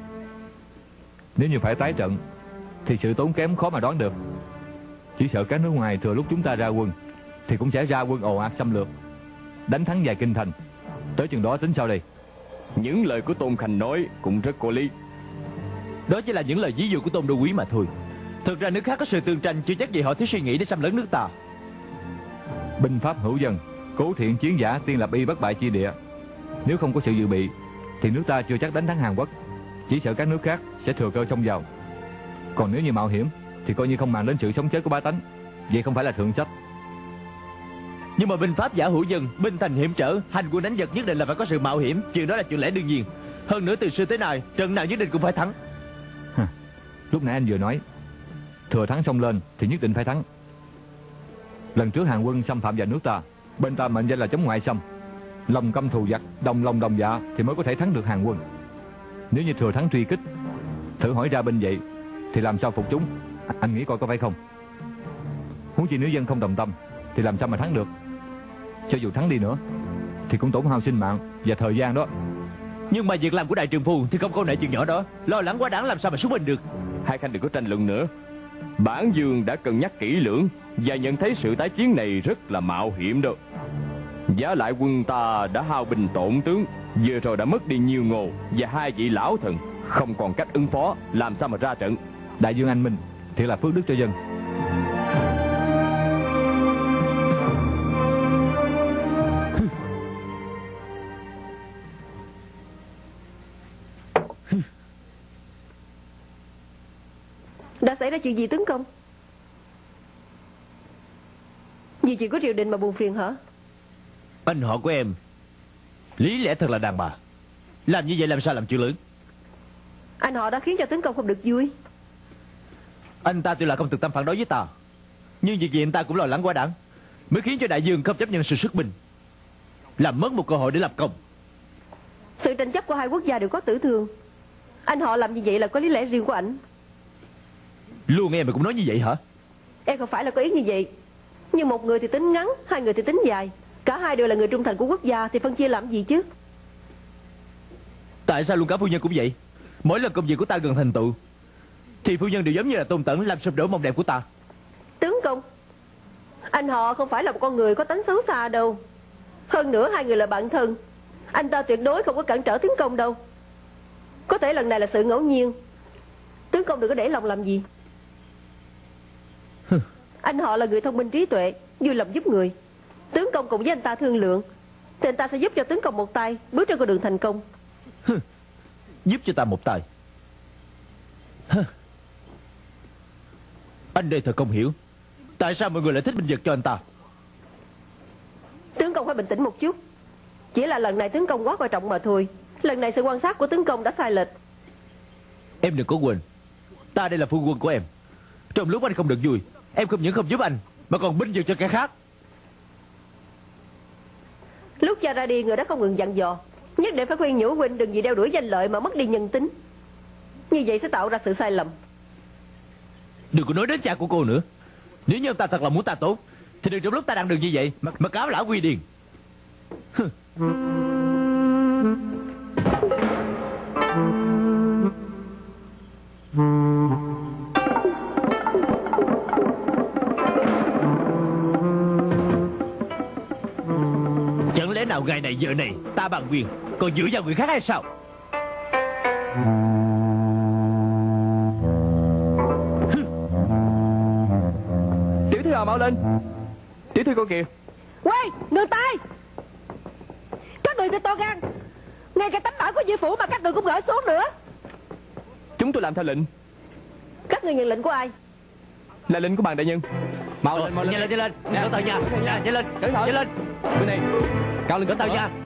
Nếu như phải tái trận thì sự tốn kém khó mà đoán được. Chỉ sợ các nước ngoài thừa lúc chúng ta ra quân thì cũng sẽ ra quân ồ ạt xâm lược, đánh thắng vài kinh thành. Tới chừng đó tính sao đây? Những lời của Tôn Khanh nói cũng rất có lý. Đó chỉ là những lời ví dụ của Tôn đô quý mà thôi. Thực ra nước khác có sự tương tranh, chưa chắc gì họ thiếu suy nghĩ để xâm lấn nước ta. Binh pháp hữu dân, cố thiện chiến giả, tiên lập y bất bại chi địa. Nếu không có sự dự bị thì nước ta chưa chắc đánh thắng Hàn Quốc. Chỉ sợ các nước khác sẽ thừa cơ xông vào. Còn nếu như mạo hiểm thì coi như không màng đến sự sống chết của bá tánh. Vậy không phải là thượng sách. Nhưng mà binh pháp giả hữu dân, binh thành hiểm trở, hành quân đánh giặc nhất định là phải có sự mạo hiểm. Chuyện đó là chuyện lẽ đương nhiên. Hơn nữa từ xưa tới nay, trận nào nhất định cũng phải thắng. Lúc nãy anh vừa nói thừa thắng xông lên thì nhất định phải thắng. Lần trước Hàn quân xâm phạm vào nước ta, bên ta mệnh danh là chống ngoại xâm, lòng căm thù giặc, đồng lòng đồng dạ thì mới có thể thắng được Hàn quân. Nếu như thừa thắng truy kích, thử hỏi ra binh vậy thì làm sao phục chúng? Anh nghĩ coi có phải không? Huống chi nếu dân không đồng tâm thì làm sao mà thắng được? Cho dù thắng đi nữa thì cũng tổn hao sinh mạng và thời gian đó. Nhưng mà việc làm của đại trượng phu thì không câu nệ chuyện nhỏ đó. Lo lắng quá đáng làm sao mà xuống bình được. Hai khanh đừng có tranh luận nữa. Bản vương đã cân nhắc kỹ lưỡng và nhận thấy sự tái chiến này rất là mạo hiểm đó. Giá lại quân ta đã hao binh tổn tướng, vừa rồi đã mất đi nhiều ngô và hai vị lão thần, không còn cách ứng phó, làm sao mà ra trận. Đại dương anh minh, thiệt là phước đức cho dân. Đã xảy ra chuyện gì tướng công? Vì chuyện có triều đình mà buồn phiền hả? Anh họ của em lý lẽ thật là đàn bà. Làm như vậy làm sao làm chuyện lớn. Anh họ đã khiến cho tướng công không được vui. Anh ta tuy là không thực tâm phản đối với ta, nhưng việc gì anh ta cũng lo lắng quá đáng, mới khiến cho đại dương không chấp nhận sự xuất binh, làm mất một cơ hội để lập công. Sự tranh chấp của hai quốc gia đều có tử thương. Anh họ làm như vậy là có lý lẽ riêng của ảnh. Luôn em mà cũng nói như vậy hả? Em không phải là có ý như vậy. Nhưng một người thì tính ngắn, hai người thì tính dài. Cả hai đều là người trung thành của quốc gia thì phân chia làm gì chứ? Tại sao luôn cả phu nhân cũng vậy? Mỗi lần công việc của ta gần thành tựu thì phu nhân đều giống như là Tôn Tẩn làm sụp đổ mộng đẹp của ta. Tướng công, anh họ không phải là một con người có tánh xấu xa đâu. Hơn nữa hai người là bạn thân. Anh ta tuyệt đối không có cản trở tướng công đâu. Có thể lần này là sự ngẫu nhiên. Tướng công đừng có để lòng làm gì. Anh họ là người thông minh trí tuệ, vui lòng giúp người. Tướng công cùng với anh ta thương lượng thì anh ta sẽ giúp cho tướng công một tay bước trên con đường thành công. Giúp cho ta một tay. Anh đây thật không hiểu tại sao mọi người lại thích binh vật cho anh ta. Tướng công phải bình tĩnh một chút. Chỉ là lần này tướng công quá coi trọng mà thôi. Lần này sự quan sát của tướng công đã sai lệch. Em đừng có quên, ta đây là phu quân của em. Trong lúc anh không được vui, em không những không giúp anh mà còn binh vật cho kẻ khác. Lúc cha ra đi, người đã không ngừng dặn dò, nhất định phải khuyên nhủ huynh đừng vì đeo đuổi danh lợi mà mất đi nhân tính. Như vậy sẽ tạo ra sự sai lầm. Đừng có nói đến cha của cô nữa. Nếu như ông ta thật là muốn ta tốt thì đừng trong lúc ta đang đường như vậy mà cáo lão quy điền. Chẳng lẽ nào ngày này giờ này ta bằng quyền còn dựa vào người khác hay sao? Tiểu thư à, mau lên. Tiểu thư con kìa. Quay, ngừng tay. Các người thật to gan. Ngay cả tấm bản của Diêu phủ mà các người cũng gỡ xuống nữa. Chúng tôi làm theo lệnh. Các người nhận lệnh của ai? Là lệnh của bàn đại nhân. Mau lên, mau lên. Nhanh lên, cẩn thận nha. Nhanh lên, Cẩn thận. nhanh lên. Bên này, cao lên Cẩn thận nha.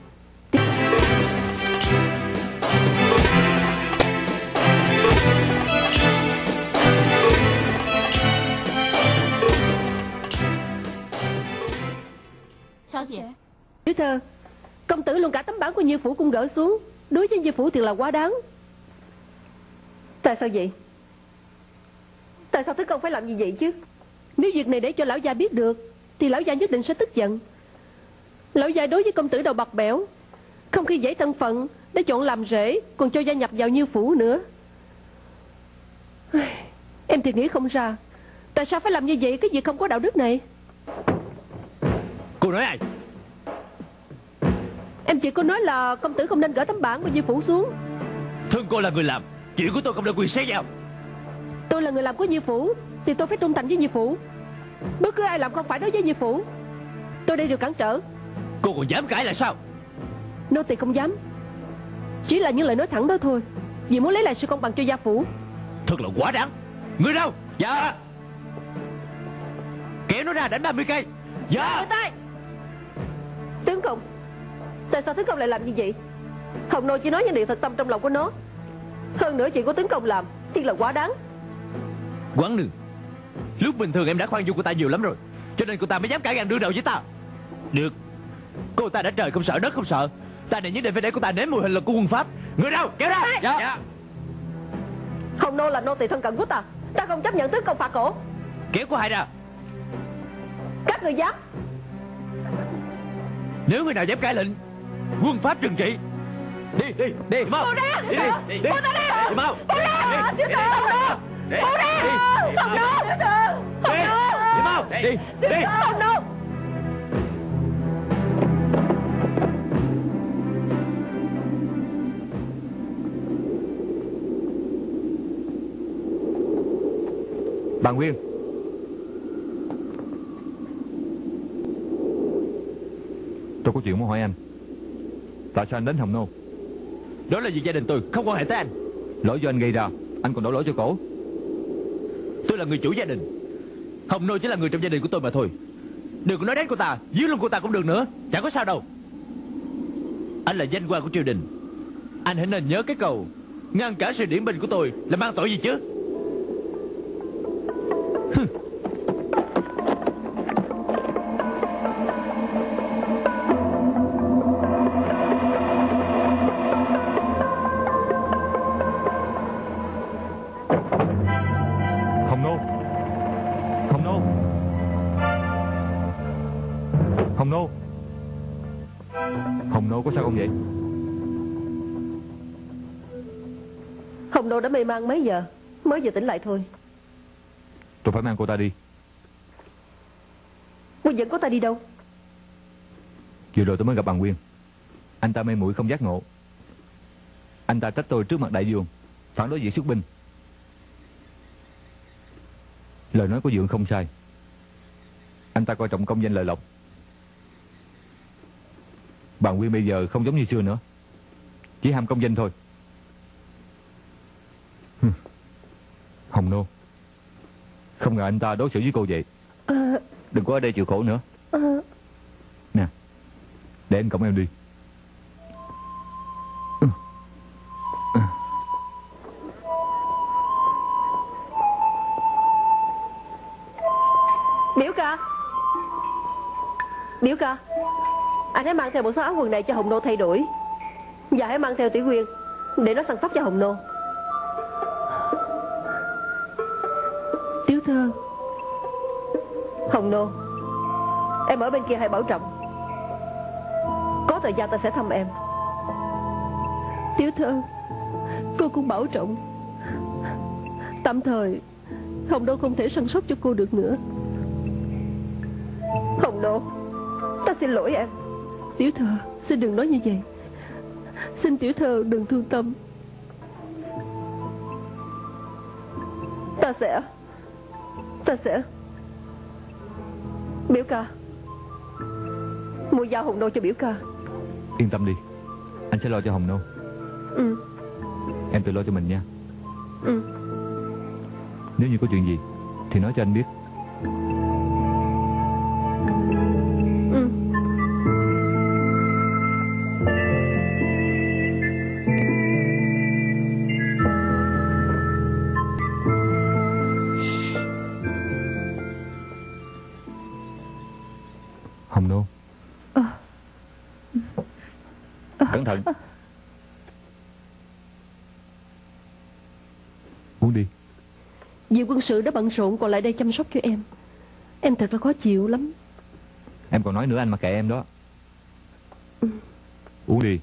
Tiểu thơ, công tử luôn cả tấm bản của Diêu phủ cũng gỡ xuống. Đối với Diêu phủ thì là quá đáng. Tại sao vậy? Tại sao tướng công phải làm như vậy chứ? Nếu việc này để cho lão gia biết được thì lão gia nhất định sẽ tức giận. Lão gia đối với công tử đầu bạc bẽo, không khi dễ thân phận để chọn làm rể, còn cho gia nhập vào Diêu phủ nữa. Em thì nghĩ không ra tại sao phải làm như vậy, cái việc không có đạo đức này. Cô nói ai? Em chỉ có nói là công tử không nên gỡ tấm bản của Diêu phủ xuống. Thương cô là người làm, chuyện của tôi không được quyền xé vào. Tôi là người làm của Diêu phủ thì tôi phải trung thành với Diêu phủ. Bất cứ ai làm không phải đối với Diêu phủ, tôi đây đều cản trở. Cô còn dám cãi là sao? Nô tỳ không dám. Chỉ là những lời nói thẳng đó thôi, vì muốn lấy lại sự công bằng cho gia phủ. Thật là quá đáng. Người đâu? Dạ. Kéo nó ra đánh 30 cây. Dạ. Tay. Tướng công, tại sao tướng công lại làm như vậy? Hồng Nô chỉ nói những điều thật tâm trong lòng của nó. Hơn nữa chuyện của tướng công làm thiệt là quá đáng. Quán nương, Lúc bình thường em đã khoan dung cô ta nhiều lắm rồi, cho nên cô ta mới dám cả gan đương đầu với ta. Được, cô ta đã trời không sợ đất không sợ, ta này nhất định phải để cô ta nếm mùi hình lực của quân Pháp. Người đâu, kéo ra. Dạ. Hồng Nô là nô tỳ thân cận của ta, ta không chấp nhận tấn công phạt cổ. Kéo cô hai ra. Các người dám? Nếu người nào dám cãi lệnh, quân Pháp trừng trị. Đi mau. Buông ra. Đi Buông ta đi. Đi mau. Buông ra. Tiểu thư Hồng Nô. Buông ra. Hồng Nô. Tiểu thư Hồng Nô. Đi mau. Đi. Hồng Nô. Bà Nguyên, tôi có chuyện muốn hỏi anh. Tại sao anh đến Hồng Nô? Đó là việc gia đình tôi, không quan hệ tới anh. Lỗi do anh gây ra, anh còn đổ lỗi cho cổ. Tôi là người chủ gia đình, Hồng Nô chỉ là người trong gia đình của tôi mà thôi. Đừng có nói đến cô ta, dưới lưng cô ta cũng được nữa, chẳng có sao đâu. Anh là danh quan của triều đình, anh hãy nên nhớ cái câu ngăn cản sự điển binh của tôi là mang tội gì chứ. Hồng Nô có sao không vậy? Hồng Nô đã mê man mấy giờ, mới vừa tỉnh lại thôi. Tôi phải mang cô ta đi. Cô dẫn cô ta đi đâu? Vừa rồi tôi mới gặp bà Nguyên. Anh ta mê muội không giác ngộ. Anh ta trách tôi trước mặt đại vương, phản đối việc xuất binh. Lời nói của Dượng không sai. Anh ta coi trọng công danh lợi lộc. Bà Nguyên bây giờ không giống như xưa nữa, chỉ ham công danh thôi. Hồng Nô, không ngờ anh ta đối xử với cô vậy. Đừng có ở đây chịu khổ nữa. Nè, để anh cõng em đi. Biểu ca, biểu ca, anh hãy mang theo một số áo quần này cho Hồng Nô thay đổi, và hãy mang theo Tiểu Nguyên để nó săn sóc cho Hồng Nô. Tiểu Thơ, Hồng Nô, em ở bên kia hãy bảo trọng. Có thời gian ta sẽ thăm em. Tiểu Thơ, cô cũng bảo trọng. Tạm thời Hồng Nô không thể săn sóc cho cô được nữa. Hồng Nô, ta xin lỗi em. Tiểu Thơ, xin đừng nói như vậy. Xin Tiểu Thơ đừng thương tâm. Ta sẽ Biểu ca, mua giao Hồng Nô cho biểu ca. Yên tâm đi, anh sẽ lo cho Hồng Nô. Em tự lo cho mình nha. Nếu như có chuyện gì thì nói cho anh biết. Hồng Nô, cẩn thận. Uống đi. Vì quân sự đã bận rộn còn lại đây chăm sóc cho em. Em thật là khó chịu lắm. Em còn nói nữa anh mặc kệ em đó. Uống đi.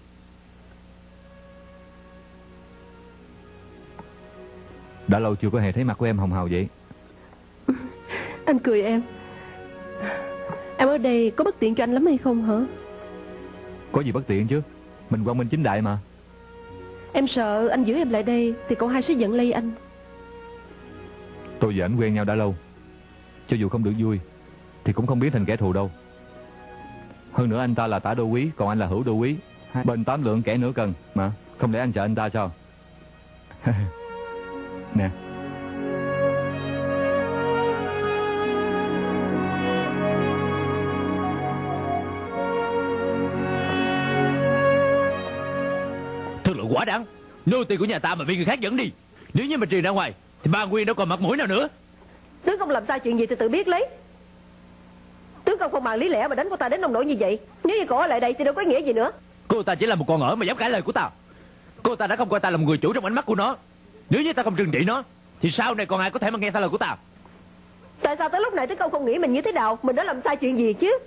Đã lâu chưa có hề thấy mặt của em hồng hào vậy. Anh cười em. Em ở đây có bất tiện cho anh lắm hay không hả? Có gì bất tiện chứ, mình quang minh chính đại mà. Em sợ anh giữ em lại đây thì cậu hai sẽ giận lây anh. Tôi và anh quen nhau đã lâu, cho dù không được vui thì cũng không biến thành kẻ thù đâu. Hơn nữa anh ta là tả đô quý, còn anh là hữu đô quý, bên 8 lượng kẻ nửa cân mà. Không lẽ anh sợ anh ta sao? Nè. Thật là quá đáng. Nô tỳ của nhà ta mà bị người khác dẫn đi, nếu như mà truyền ra ngoài thì bà Nguyên đâu còn mặt mũi nào nữa. Tướng công làm sai chuyện gì thì tự biết lấy. Tướng công không màng lý lẽ mà đánh cô ta đến nông nỗi như vậy. Nếu như cô ở lại đây thì đâu có ý nghĩa gì nữa. Cô ta chỉ là một con ở mà dám cãi lời của ta. Cô ta đã không coi ta là một người chủ trong ánh mắt của nó. Nếu như ta không trừng trị nó thì sau này còn ai có thể mà nghe theo lời của ta. Tại sao tới lúc này tướng công không nghĩ mình như thế nào, mình đã làm sai chuyện gì chứ?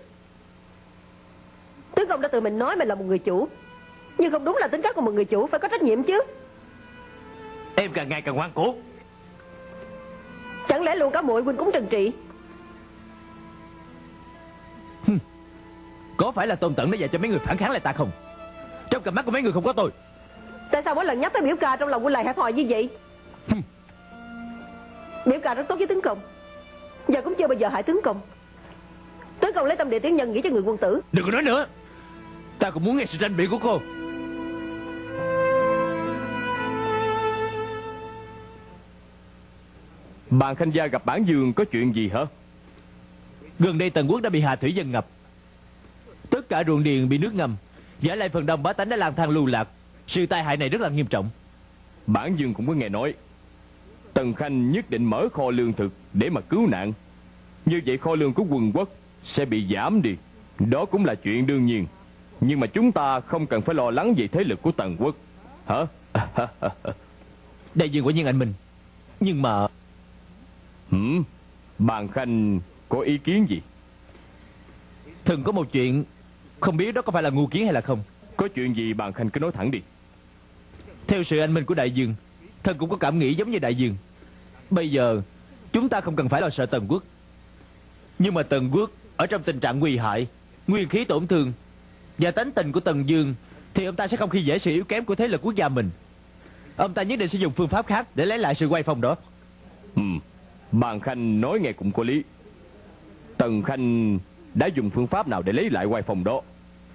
Tướng công đã tự mình nói mình là một người chủ, nhưng không đúng là tính cách của một người chủ phải có trách nhiệm chứ. Em càng ngày càng ngoan cố. Chẳng lẽ luôn cả muội huynh cũng trừng trị? Có phải là Tôn Tẩn đã dạy cho mấy người phản kháng lại ta không? Trong cặp mắt của mấy người không có tôi. Tại sao mỗi lần nhắc tới biểu ca trong lòng huynh lại hẹp hòi như vậy? Biểu ca rất tốt với tướng công, giờ cũng chưa bao giờ hại tướng công. Tướng công lấy tâm địa tiểu nhân nghĩ cho người quân tử. Đừng có nói nữa. Ta cũng muốn nghe sự tranh biện của cô. Bàn Khanh gia gặp Bản Dương có chuyện gì hả? Gần đây Tần Quốc đã bị hà thủy dân ngập. Tất cả ruộng điền bị nước ngâm. Giả lại phần đông bá tánh đã lang thang lưu lạc. Sự tai hại này rất là nghiêm trọng. Bản Dương cũng có nghe nói Tần Khanh nhất định mở kho lương thực để mà cứu nạn. Như vậy kho lương của quân quốc sẽ bị giảm đi. Đó cũng là chuyện đương nhiên. Nhưng mà chúng ta không cần phải lo lắng về thế lực của Tần Quốc. Hả? Đại dương quả nhiên anh Minh. Nhưng mà Bàn Khanh có ý kiến gì? Thần có một chuyện, không biết đó có phải là ngu kiến hay là không. Có chuyện gì Bàn Khanh cứ nói thẳng đi. Theo sự anh minh của Đại Dương, thần cũng có cảm nghĩ giống như Đại Dương. Bây giờ chúng ta không cần phải lo sợ Tần Quốc. Nhưng mà Tần Quốc ở trong tình trạng nguy hại, nguyên khí tổn thương và tánh tình của Tần Dương, thì ông ta sẽ không khi dễ sự yếu kém của thế lực quốc gia mình. Ông ta nhất định sẽ dùng phương pháp khác để lấy lại sự quay phong đó. Bàn Khanh nói nghe cũng có lý. Tần Khanh đã dùng phương pháp nào để lấy lại quay phong đó?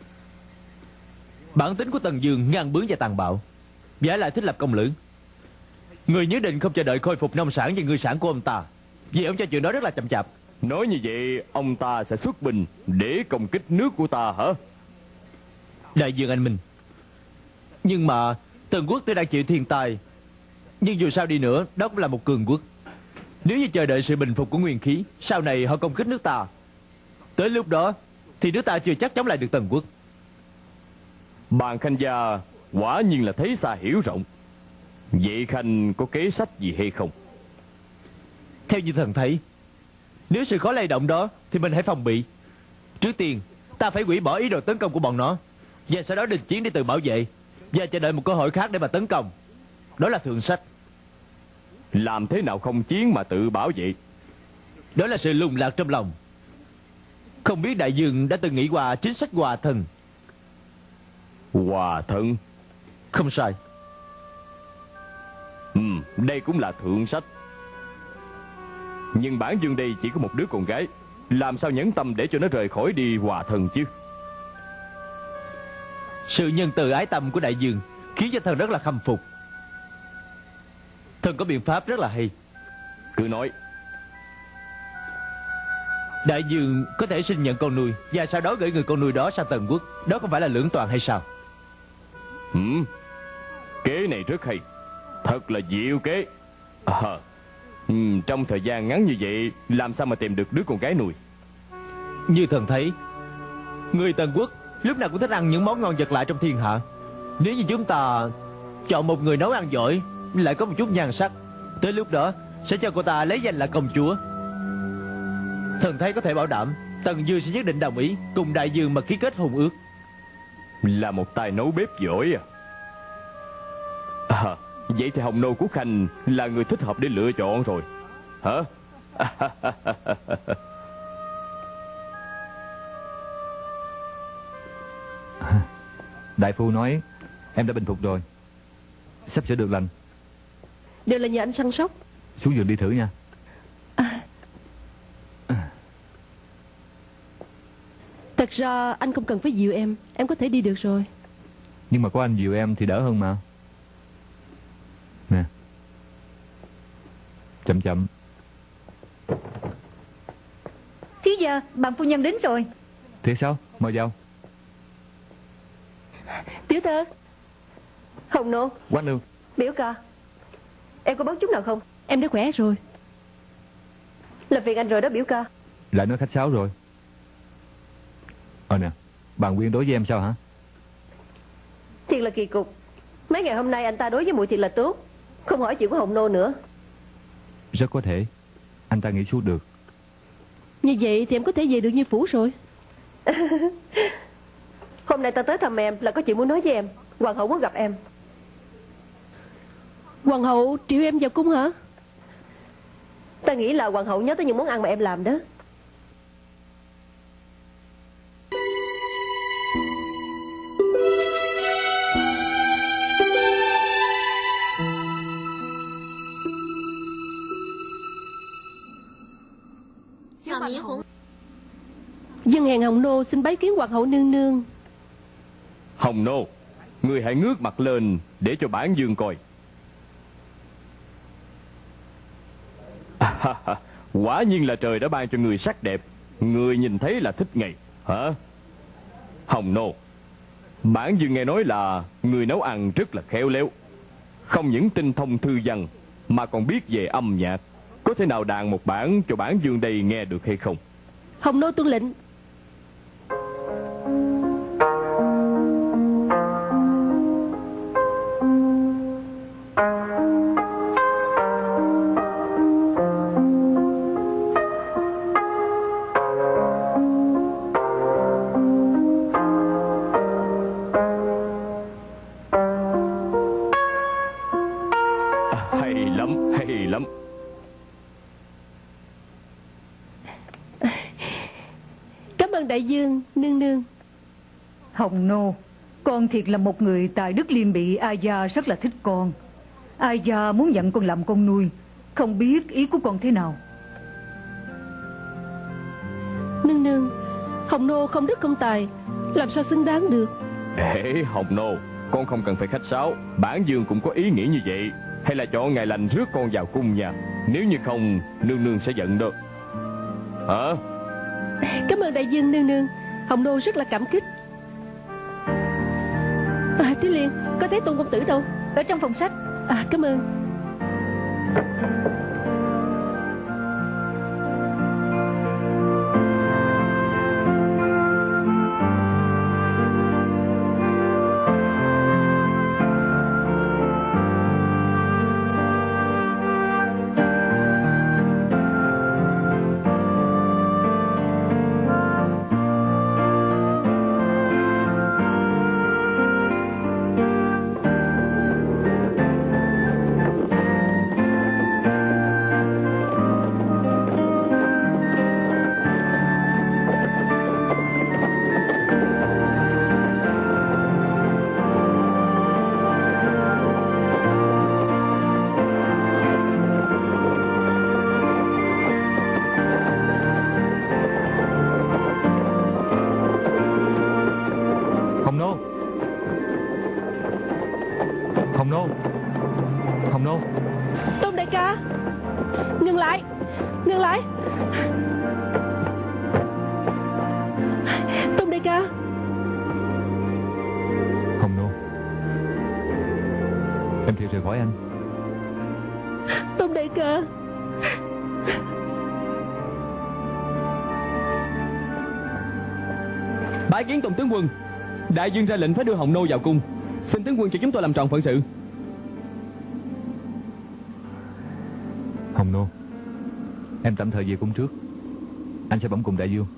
Bản tính của Tần Dương ngang bướng và tàn bạo, giả lại thích lập công lớn. Người nhất định không chờ đợi khôi phục nông sản và ngư sản của ông ta, vì ông cho chuyện đó rất là chậm chạp. Nói như vậy ông ta sẽ xuất binh để công kích nước của ta hả? Đại Dương anh Minh, nhưng mà Tần Quốc tuy đang chịu thiên tai, nhưng dù sao đi nữa đó cũng là một cường quốc. Nếu như chờ đợi sự bình phục của nguyên khí, sau này họ công kích nước ta, tới lúc đó thì nước ta chưa chắc chống lại được Tần Quốc. Bàn Khanh gia quả nhiên là thấy xa hiểu rộng. Vậy Khanh có kế sách gì hay không? Theo như thần thấy, nếu sự khó lay động đó thì mình hãy phòng bị. Trước tiên ta phải hủy bỏ ý đồ tấn công của bọn nó, và sau đó đình chiến để tự bảo vệ, và chờ đợi một cơ hội khác để mà tấn công. Đó là thượng sách. Làm thế nào không chiến mà tự bảo vệ? Đó là sự lung lạc trong lòng. Không biết Đại Dương đã từng nghĩ qua chính sách hòa thân. Hòa thân? Không sai. Đây cũng là thượng sách. Nhưng Bản Dương đây chỉ có một đứa con gái, làm sao nhẫn tâm để cho nó rời khỏi đi hòa thân chứ? Sự nhân từ ái tâm của Đại Dương khiến cho thần rất là khâm phục. Thần có biện pháp rất là hay. Cứ nói. Đại Dương có thể xin nhận con nuôi, và sau đó gửi người con nuôi đó sang Tần Quốc. Đó không phải là lưỡng toàn hay sao? Kế này rất hay. Thật là diệu kế. Trong thời gian ngắn như vậy, làm sao mà tìm được đứa con gái nuôi? Như thần thấy, người Tần Quốc lúc nào cũng thích ăn những món ngon vật lạ trong thiên hạ. Nếu như chúng ta chọn một người nấu ăn giỏi, lại có một chút nhan sắc, tới lúc đó sẽ cho cô ta lấy danh là công chúa. Thần thấy có thể bảo đảm Tần Dương sẽ nhất định đồng ý cùng Đại Dương mà ký kết hôn ước. Là một tài nấu bếp giỏi à? Vậy thì Hồng Nô của Khanh là người thích hợp để lựa chọn rồi hả? Đại phu nói em đã bình phục rồi, sắp sửa được lành. Đều là nhờ anh săn sóc. Xuống giường đi thử nha. Thật ra anh không cần phải dìu em có thể đi được rồi. Nhưng mà có anh dìu em thì đỡ hơn mà. Nè, chậm chậm. Thiếu gia, bạn phu nhân đến rồi. Thiệt sao? Mời vào. Tiểu thơ, Hồng Nô, Quách Nương, biểu ca, em có bớt chút nào không? Em đã khỏe rồi. Là phiền anh rồi đó biểu ca. Lại nói khách sáo rồi. Nè, bạn Quyên đối với em sao hả? Thiệt là kỳ cục. Mấy ngày hôm nay anh ta đối với muội thiệt là tốt, không hỏi chuyện của Hồng Nô nữa. Rất có thể anh ta nghĩ suốt được. Như vậy thì em có thể về được Như Phủ rồi. Hôm nay ta tới thăm em là có chuyện muốn nói với em. Hoàng hậu muốn gặp em. Hoàng hậu triệu em vào cung hả? Ta nghĩ là hoàng hậu nhớ tới những món ăn mà em làm đó. Dân hèn Hồng Nô xin bái kiến Hoàng hậu nương nương. Hồng Nô, ngươi hãy ngước mặt lên để cho bản dương coi. Quả nhiên là trời đã ban cho người sắc đẹp. Người nhìn thấy là thích ngay hả? Hồng Nô, bản dương nghe nói là người nấu ăn rất là khéo léo, không những tinh thông thư văn mà còn biết về âm nhạc. Có thể nào đàn một bản cho bản dương đây nghe được hay không? Hồng Nô tuân lệnh. Hay lắm. Cảm ơn đại dương nương nương. Hồng Nô, con thiệt là một người tài đức liêm bị. A Gia rất là thích con. A Gia muốn nhận con làm con nuôi. Không biết ý của con thế nào? Nương nương, Hồng Nô không đức không tài, làm sao xứng đáng được. Hồng Nô, con không cần phải khách sáo. Bản dương cũng có ý nghĩ như vậy. Hay là chọn ngày lành rước con vào cung nha. Nếu như không, nương nương sẽ giận đó. Hả? Cảm ơn đại dương nương nương. Hồng Nô rất là cảm kích. Thúy Liên, có thấy Tôn công tử đâu? Ở trong phòng sách. Cảm ơn. Hồng Nô. Tôn đại ca, ngừng lại. Tôn đại ca. Hồng Nô, em thiệt rời khỏi anh. Tôn đại ca. Bái kiến Tôn tướng quân. Đại dương ra lệnh phải đưa Hồng Nô vào cung. Xin tướng quân cho chúng tôi làm tròn phận sự. Hồng Nô, em tạm thời về cung trước. Anh sẽ bẩm cùng đại dương.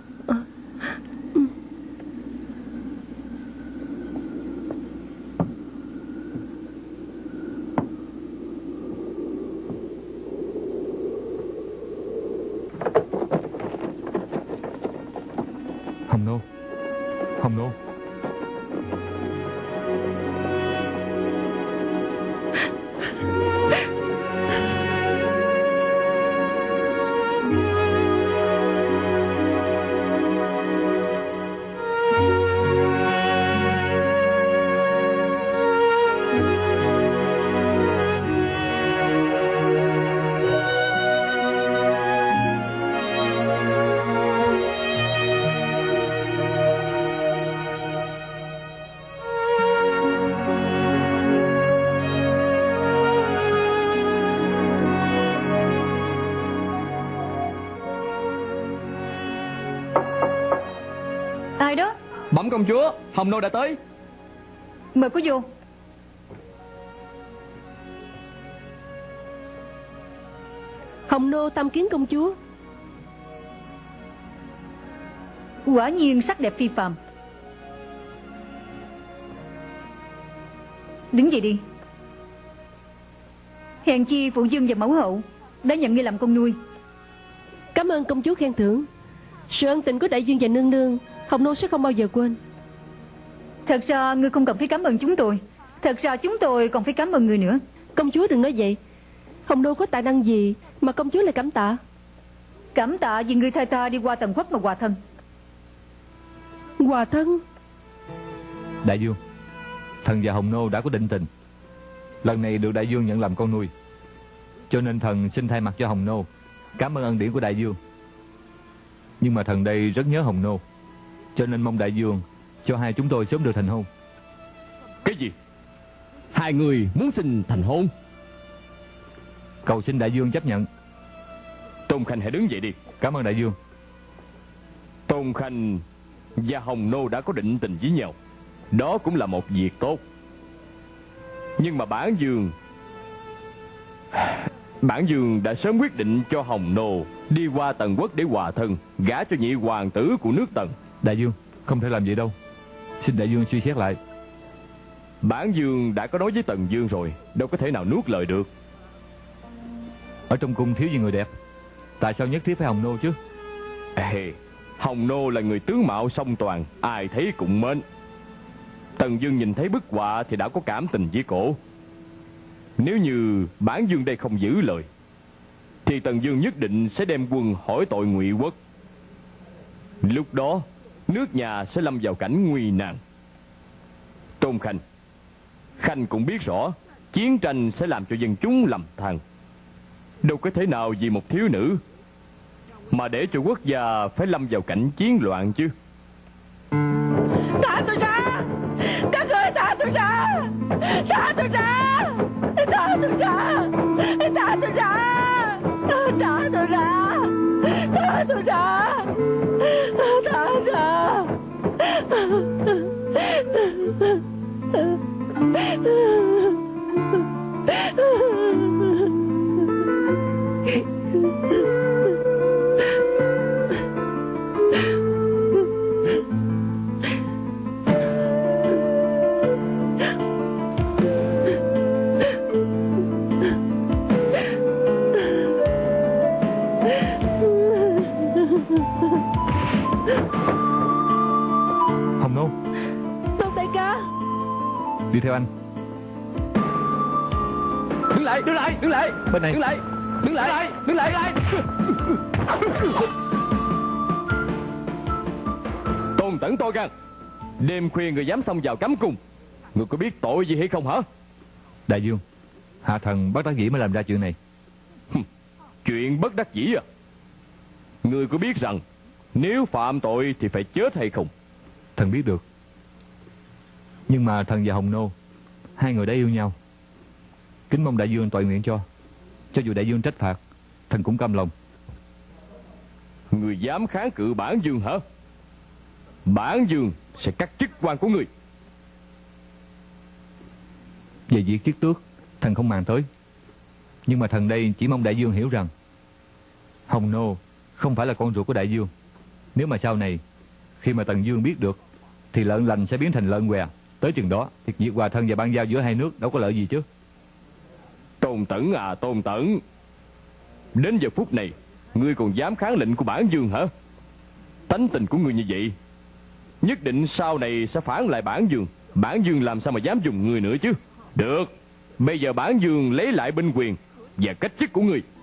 Hồng Nô, Hồng Nô. Bẩm công chúa, Hồng Nô đã tới. Mời cô vô. Hồng Nô tham kiến công chúa. Quả nhiên sắc đẹp phi phàm. Đứng dậy đi. Hèn chi phụ dương và mẫu hậu đã nhận ngươi làm con nuôi. Cảm ơn công chúa khen thưởng. Sự ân tình của đại dương và nương nương Hồng Nô sẽ không bao giờ quên. Thật ra ngươi không cần phải cảm ơn chúng tôi. Thật ra chúng tôi còn phải cảm ơn ngươi nữa. Công chúa đừng nói vậy. Hồng Nô có tài năng gì mà công chúa lại cảm tạ? Cảm tạ vì ngươi thay ta đi qua tầng quốc mà hòa thân. Hòa thân? Đại dương, thần và Hồng Nô đã có định tình. Lần này được đại dương nhận làm con nuôi, cho nên thần xin thay mặt cho Hồng Nô cảm ơn ân điển của đại dương. Nhưng mà thần đây rất nhớ Hồng Nô, cho nên mong đại dương cho hai chúng tôi sớm được thành hôn. Cái gì? Hai người muốn xin thành hôn? Cầu xin đại dương chấp nhận. Tôn Khanh hãy đứng dậy đi. Cảm ơn đại dương. Tôn Khanh và Hồng Nô đã có định tình với nhau, đó cũng là một việc tốt. Nhưng mà bản dương đã sớm quyết định cho Hồng Nô đi qua Tần quốc để hòa thân, gả cho nhị hoàng tử của nước Tần. Đại dương, không thể làm vậy đâu. Xin đại dương suy xét lại. Bản dương đã có nói với Tần Dương rồi, đâu có thể nào nuốt lời được. Ở trong cung thiếu gì người đẹp, tại sao nhất thiết phải Hồng Nô chứ? Hồng Nô là người tướng mạo song toàn, ai thấy cũng mến. Tần Dương nhìn thấy bức họa thì đã có cảm tình với cổ. Nếu như bản dương đây không giữ lời, thì Tần Dương nhất định sẽ đem quân hỏi tội Ngụy quốc. Lúc đó nước nhà sẽ lâm vào cảnh nguy nan. Tôn Khanh, Khanh cũng biết rõ chiến tranh sẽ làm cho dân chúng lầm than. Đâu có thể nào vì một thiếu nữ mà để cho quốc gia phải lâm vào cảnh chiến loạn chứ. Thả tôi ra! Các người thả tôi ra! Thả tôi ra! Thả tôi ra! Thả tôi ra! Thả tôi ra! Thả tôi ra! Thả ra! Hồng Nô, Tôn đại ca, đi theo anh. Đứng lại, đứng lại, đứng lại. Bên này. Đứng lại, đứng lại, đứng lại, đứng lại. Tôn Tẩn to gan, đêm khuya người dám xông vào cấm cung, người có biết tội gì hay không hả? Đại dương, hạ thần bất đắc dĩ mới làm ra chuyện này. Chuyện bất đắc dĩ à? Người có biết rằng nếu phạm tội thì phải chết hay không? Thần biết được. Nhưng mà thần và Hồng Nô, hai người đã yêu nhau. Kính mong đại dương toại nguyện cho dù đại dương trách phạt, thần cũng cam lòng. Người dám kháng cự bản dương hả? Bản dương sẽ cắt chức quan của người. Về việc chức tước, thần không màng tới. Nhưng mà thần đây chỉ mong đại dương hiểu rằng Hồng Nô không phải là con ruột của đại dương. Nếu mà sau này khi mà Tần Dương biết được thì lợn lành sẽ biến thành lợn què. Tới chừng đó thì việc hòa thân và ban giao giữa hai nước đâu có lợi gì chứ. Tôn Tẩn à, Tôn Tẩn, đến giờ phút này ngươi còn dám kháng lệnh của bản dương hả? Tánh tình của ngươi như vậy, nhất định sau này sẽ phản lại bản dương. Bản dương làm sao mà dám dùng ngươi nữa chứ? Được, bây giờ bản dương lấy lại binh quyền và cách chức của ngươi.